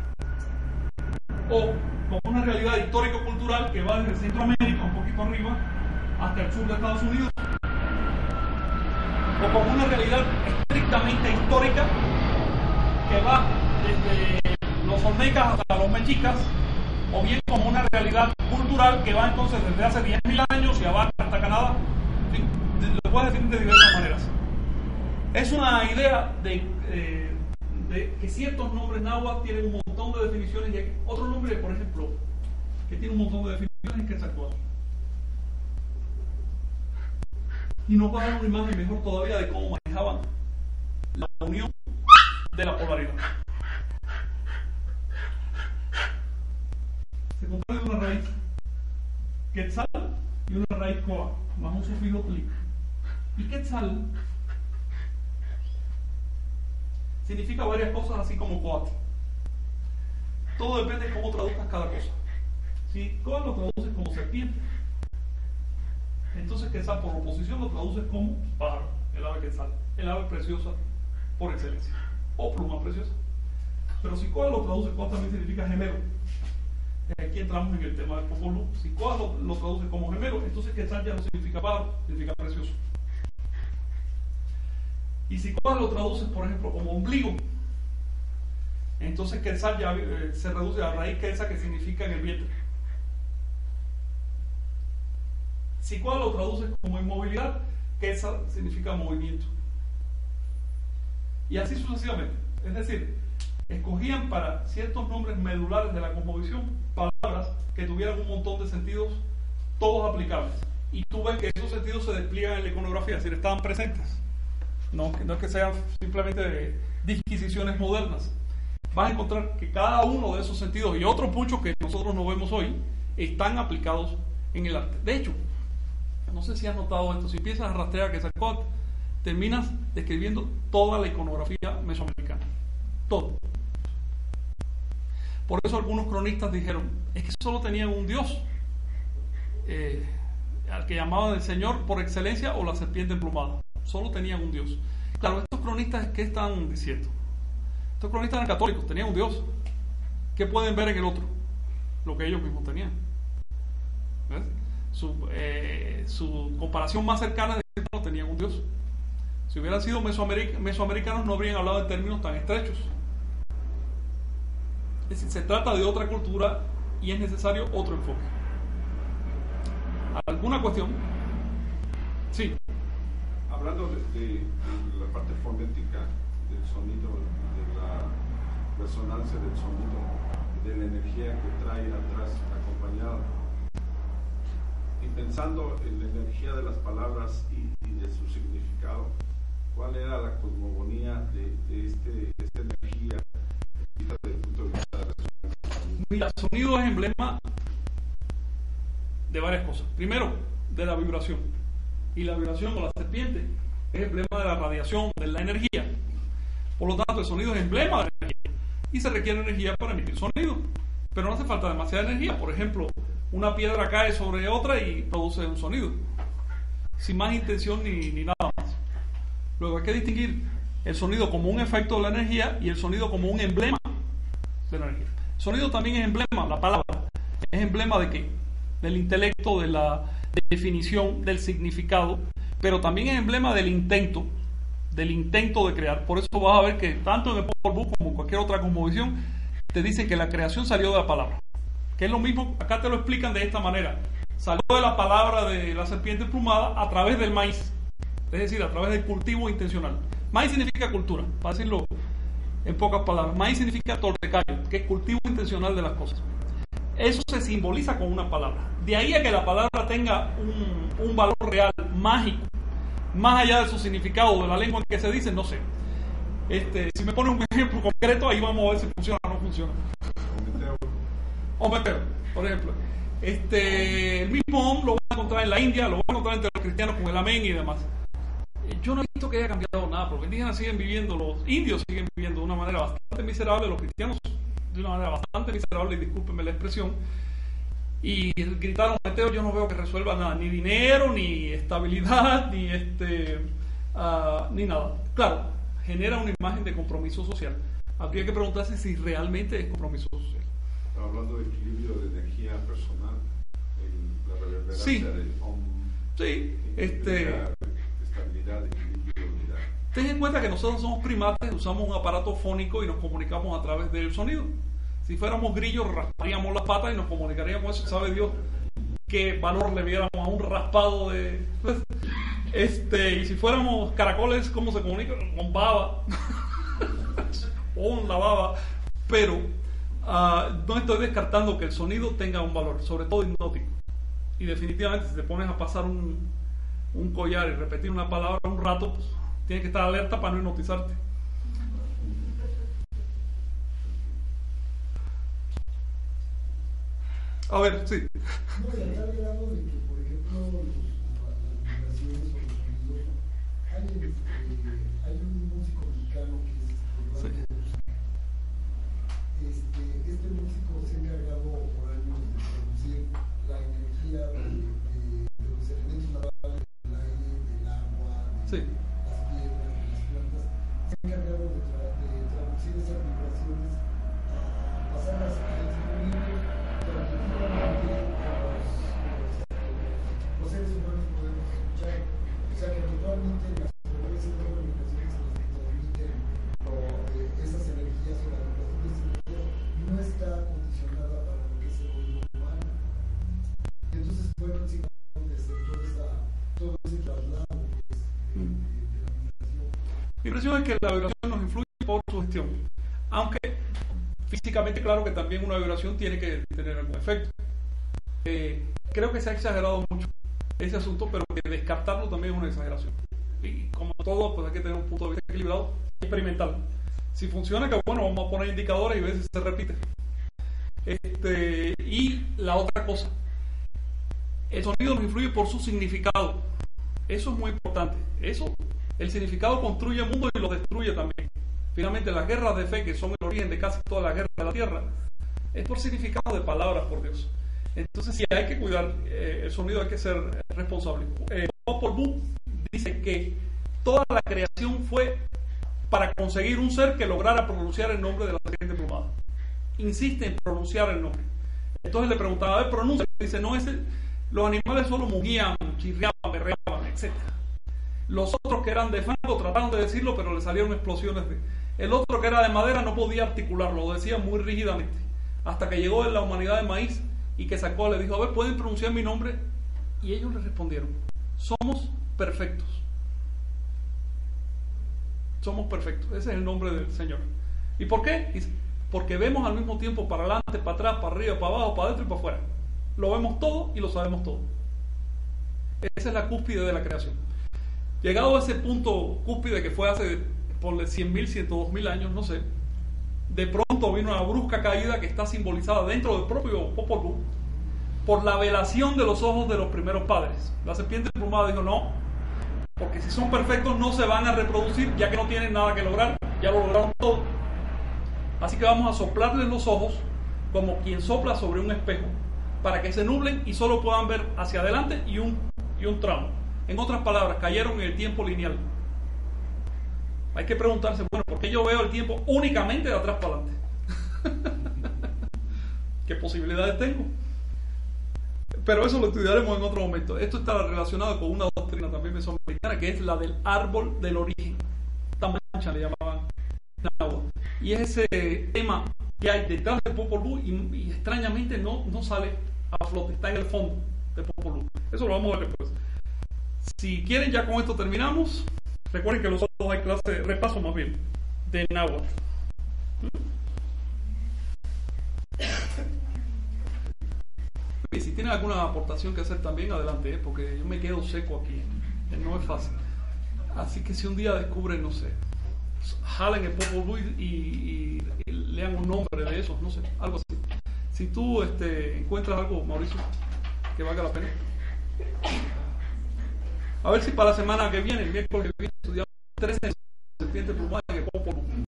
o como una realidad histórico-cultural que va desde Centroamérica, un poquito arriba, hasta el sur de Estados Unidos, o como una realidad estrictamente histórica que va desde los olmecas hasta los mexicas, o bien como una realidad cultural que va entonces desde hace diez mil años y abarca hasta Canadá. ¿Sí? Lo puedes decir de diversas maneras. Es una idea de, eh, de que ciertos nombres náhuatl tienen un montón de definiciones, y hay otro nombre, por ejemplo, que tiene un montón de definiciones, que es Quetzalcóatl. Y nos va a dar una imagen mejor todavía de cómo manejaban la unión de la polaridad. Se compone de una raíz Quetzal y una raíz Coa, más un sufijo Tli. Y Quetzal significa varias cosas, así como Coatl. Todo depende de cómo traduzcas cada cosa. Si Coatl lo traduces como serpiente, entonces Quetzal por oposición lo traduces como pájaro, el ave Quetzal, el ave preciosa por excelencia, o pluma preciosa. Pero si Coatl lo traduces, Coatl también significa gemelo. Aquí entramos en el tema del Popol Vuh. Si Coatl lo, lo traduce como gemelo, entonces Quetzal ya no significa pájaro, significa precioso. Y si Coatl lo traduces, por ejemplo, como ombligo, entonces Quetzal ya eh, se reduce a raíz Quetzal, que significa en el vientre. Si Coatl lo traduces como inmovilidad, Quetzal significa movimiento. y así sucesivamente. Es decir, escogían para ciertos nombres medulares de la cosmovisión palabras que tuvieran un montón de sentidos, todos aplicables. Y tú ves que esos sentidos se despliegan en la iconografía, es decir, estaban presentes. No, no es que sean simplemente disquisiciones modernas. Vas a encontrar que cada uno de esos sentidos y otros muchos que nosotros no vemos hoy están aplicados en el arte. De hecho, no sé si has notado esto, si empiezas a rastrear que Quetzalcóatl, terminas describiendo toda la iconografía mesoamericana. Todo. Por eso algunos cronistas dijeron, es que solo tenían un dios, eh, al que llamaban el Señor por excelencia o la serpiente emplumada. Solo tenían un dios. Claro, estos cronistas, ¿qué están diciendo? Estos cronistas eran católicos, tenían un dios. ¿Qué pueden ver en el otro? Lo que ellos mismos tenían. ¿Ves? Su, eh, su comparación más cercana es que no tenían un dios. Si hubieran sido mesoameric- mesoamericanos no habrían hablado en términos tan estrechos. Es decir, se trata de otra cultura y es necesario otro enfoque. ¿Alguna cuestión? Sí. Hablando de, de, de la parte fonética del sonido, de la resonancia del sonido, de la energía que trae atrás acompañada, y pensando en la energía de las palabras y, y de su significado, ¿cuál era la cosmogonía de, de, este, de esta energía desde el punto de vista de la resonancia? Mira, el sonido es emblema de varias cosas. Primero, de la vibración. Y la vibración con la serpiente es emblema de la radiación, de la energía. Por lo tanto, el sonido es emblema de la energía. Y se requiere energía para emitir sonido. Pero no hace falta demasiada energía. Por ejemplo, una piedra cae sobre otra y produce un sonido. Sin más intención ni, ni nada más. Luego hay que distinguir el sonido como un efecto de la energía y el sonido como un emblema de la energía. El sonido también es emblema, la palabra. ¿Es emblema de qué? Del intelecto, de la definición, del significado, pero también es emblema del intento, del intento de crear. Por eso vas a ver que tanto en el Popol Vuh como en cualquier otra cosmovisión te dicen que la creación salió de la palabra, que es lo mismo, acá te lo explican de esta manera: salió de la palabra de la serpiente emplumada a través del maíz, es decir, a través del cultivo intencional. Maíz significa cultura, para decirlo en pocas palabras. Maíz significa tortecayo, que es cultivo intencional de las cosas. Eso se simboliza con una palabra. De ahí a que la palabra tenga un, un valor real, mágico, más allá de su significado, de la lengua en que se dice, no sé. Este, si me pone un ejemplo concreto, ahí vamos a ver si funciona o no funciona. Ometeo, por ejemplo. Este, el mismo Om lo van a encontrar en la India, lo van a encontrar entre los cristianos con el amén y demás. Yo no he visto que haya cambiado nada, porque los indígenas siguen viviendo, los indios siguen viviendo de una manera bastante miserable, los cristianos de una manera bastante miserable, y discúlpenme la expresión, y gritaron, Mateo, yo no veo que resuelva nada, ni dinero, ni estabilidad, ni este uh, ni nada. Claro, genera una imagen de compromiso social. Habría que preguntarse si realmente es compromiso social. Hablando de equilibrio de energía personal, el, la reverberancia sí. del Om, sí, este estabilidad, equilibrio, unidad. Ten en cuenta que nosotros somos primates, usamos un aparato fónico y nos comunicamos a través del sonido. Si fuéramos grillos, rasparíamos las patas y nos comunicaríamos con eso. ¿Sabe Dios qué valor le viéramos a un raspado de...? Este, y si fuéramos caracoles, ¿cómo se comunica? Con baba. Con la baba. Pero uh, no estoy descartando que el sonido tenga un valor, sobre todo hipnótico. Y definitivamente, si te pones a pasar un, un collar y repetir una palabra un rato, pues tienes que estar alerta para no hipnotizarte. A ver, sí. No, y a tal grado de que, por ejemplo, los, las vibraciones o los sonidos, hay, este, hay un músico mexicano que es este, Sí. este, este músico se ha encargado por años de producir la energía de, de, de los elementos naturales del aire, del agua, de Sí. las piedras, de las plantas. Se ha encargado de, tra de traducir esas vibraciones, a pasarlas a el sonido. Los seres humanos podemos escuchar, o sea que actualmente las frecuencias de comunicaciones que nos transmiten eh, esas energías o la vibración de esa energía no está condicionada para lo que es el oído humano. Y entonces fueron significados de hacer toda esa, todo ese traslado que es, eh, de, de la vibración. Mi impresión es que la vibración nos por sugestión. Aunque físicamente, claro que también una vibración tiene que tener algún efecto. Eh, creo que se ha exagerado mucho ese asunto, pero que descartarlo también es una exageración. Y como todo, pues hay que tener un punto de vista equilibrado y experimental. Si funciona, que bueno, vamos a poner indicadores y ver si se repite. Este, y la otra cosa, el sonido nos influye por su significado. Eso es muy importante. Eso, el significado construye el mundo y lo destruye también. Finalmente, las guerras de fe, que son el origen de casi todas las guerras de la tierra, es por significado de palabras, por Dios. Entonces, si hay que cuidar eh, el sonido, hay que ser responsable. Eh, Popol Vuh dice que toda la creación fue para conseguir un ser que lograra pronunciar el nombre de la serpiente plumada. Insiste en pronunciar el nombre. Entonces le preguntaba, a ver, pronuncia. Dice, no, ese, los animales solo mugían, chirriaban, berreaban, etcétera. Los otros que eran de fango trataron de decirlo, pero le salieron explosiones de... El otro que era de madera no podía articularlo, lo decía muy rígidamente. Hasta que llegó en la humanidad de maíz y que sacó, le dijo, a ver, ¿pueden pronunciar mi nombre? Y ellos le respondieron, somos perfectos. Somos perfectos. Ese es el nombre del Señor. ¿Y por qué? Dice, porque vemos al mismo tiempo para adelante, para atrás, para arriba, para abajo, para adentro y para afuera. Lo vemos todo y lo sabemos todo. Esa es la cúspide de la creación. Llegado a ese punto cúspide que fue hace por cien mil, ciento dos mil años, no sé, de pronto vino una brusca caída que está simbolizada dentro del propio Popol Vuh por la velación de los ojos de los primeros padres. La serpiente plumada dijo no, porque si son perfectos no se van a reproducir, ya que no tienen nada que lograr, ya lo lograron todo. Así que vamos a soplarles los ojos como quien sopla sobre un espejo, para que se nublen y solo puedan ver hacia adelante y un, y un tramo. En otras palabras, cayeron en el tiempo lineal. Hay que preguntarse, bueno, ¿por qué yo veo el tiempo únicamente de atrás para adelante? ¿Qué posibilidades tengo? Pero eso lo estudiaremos en otro momento. Esto está relacionado con una doctrina también mesoamericana, que es la del árbol del origen. Tamancha le llamaban. Y es ese tema que hay detrás de Popol Vuh y, y extrañamente no, no sale a flote, está en el fondo de Popol Vuh. Eso lo vamos a ver después. Si quieren, ya con esto terminamos. Recuerden que los otros hay clase, repaso más bien, de náhuatl. Y si tienen alguna aportación que hacer también, adelante, ¿eh? Porque yo me quedo seco aquí, ¿eh? No es fácil. Así que si un día descubren, no sé, jalen el Popol Vuh y, y, y lean un nombre de esos, no sé, algo así. Si tú este, encuentras algo, Mauricio, que valga la pena. A ver si para la semana que viene, el miércoles que viene, estudiamos trece serpientes plumadas que Popol Vuh.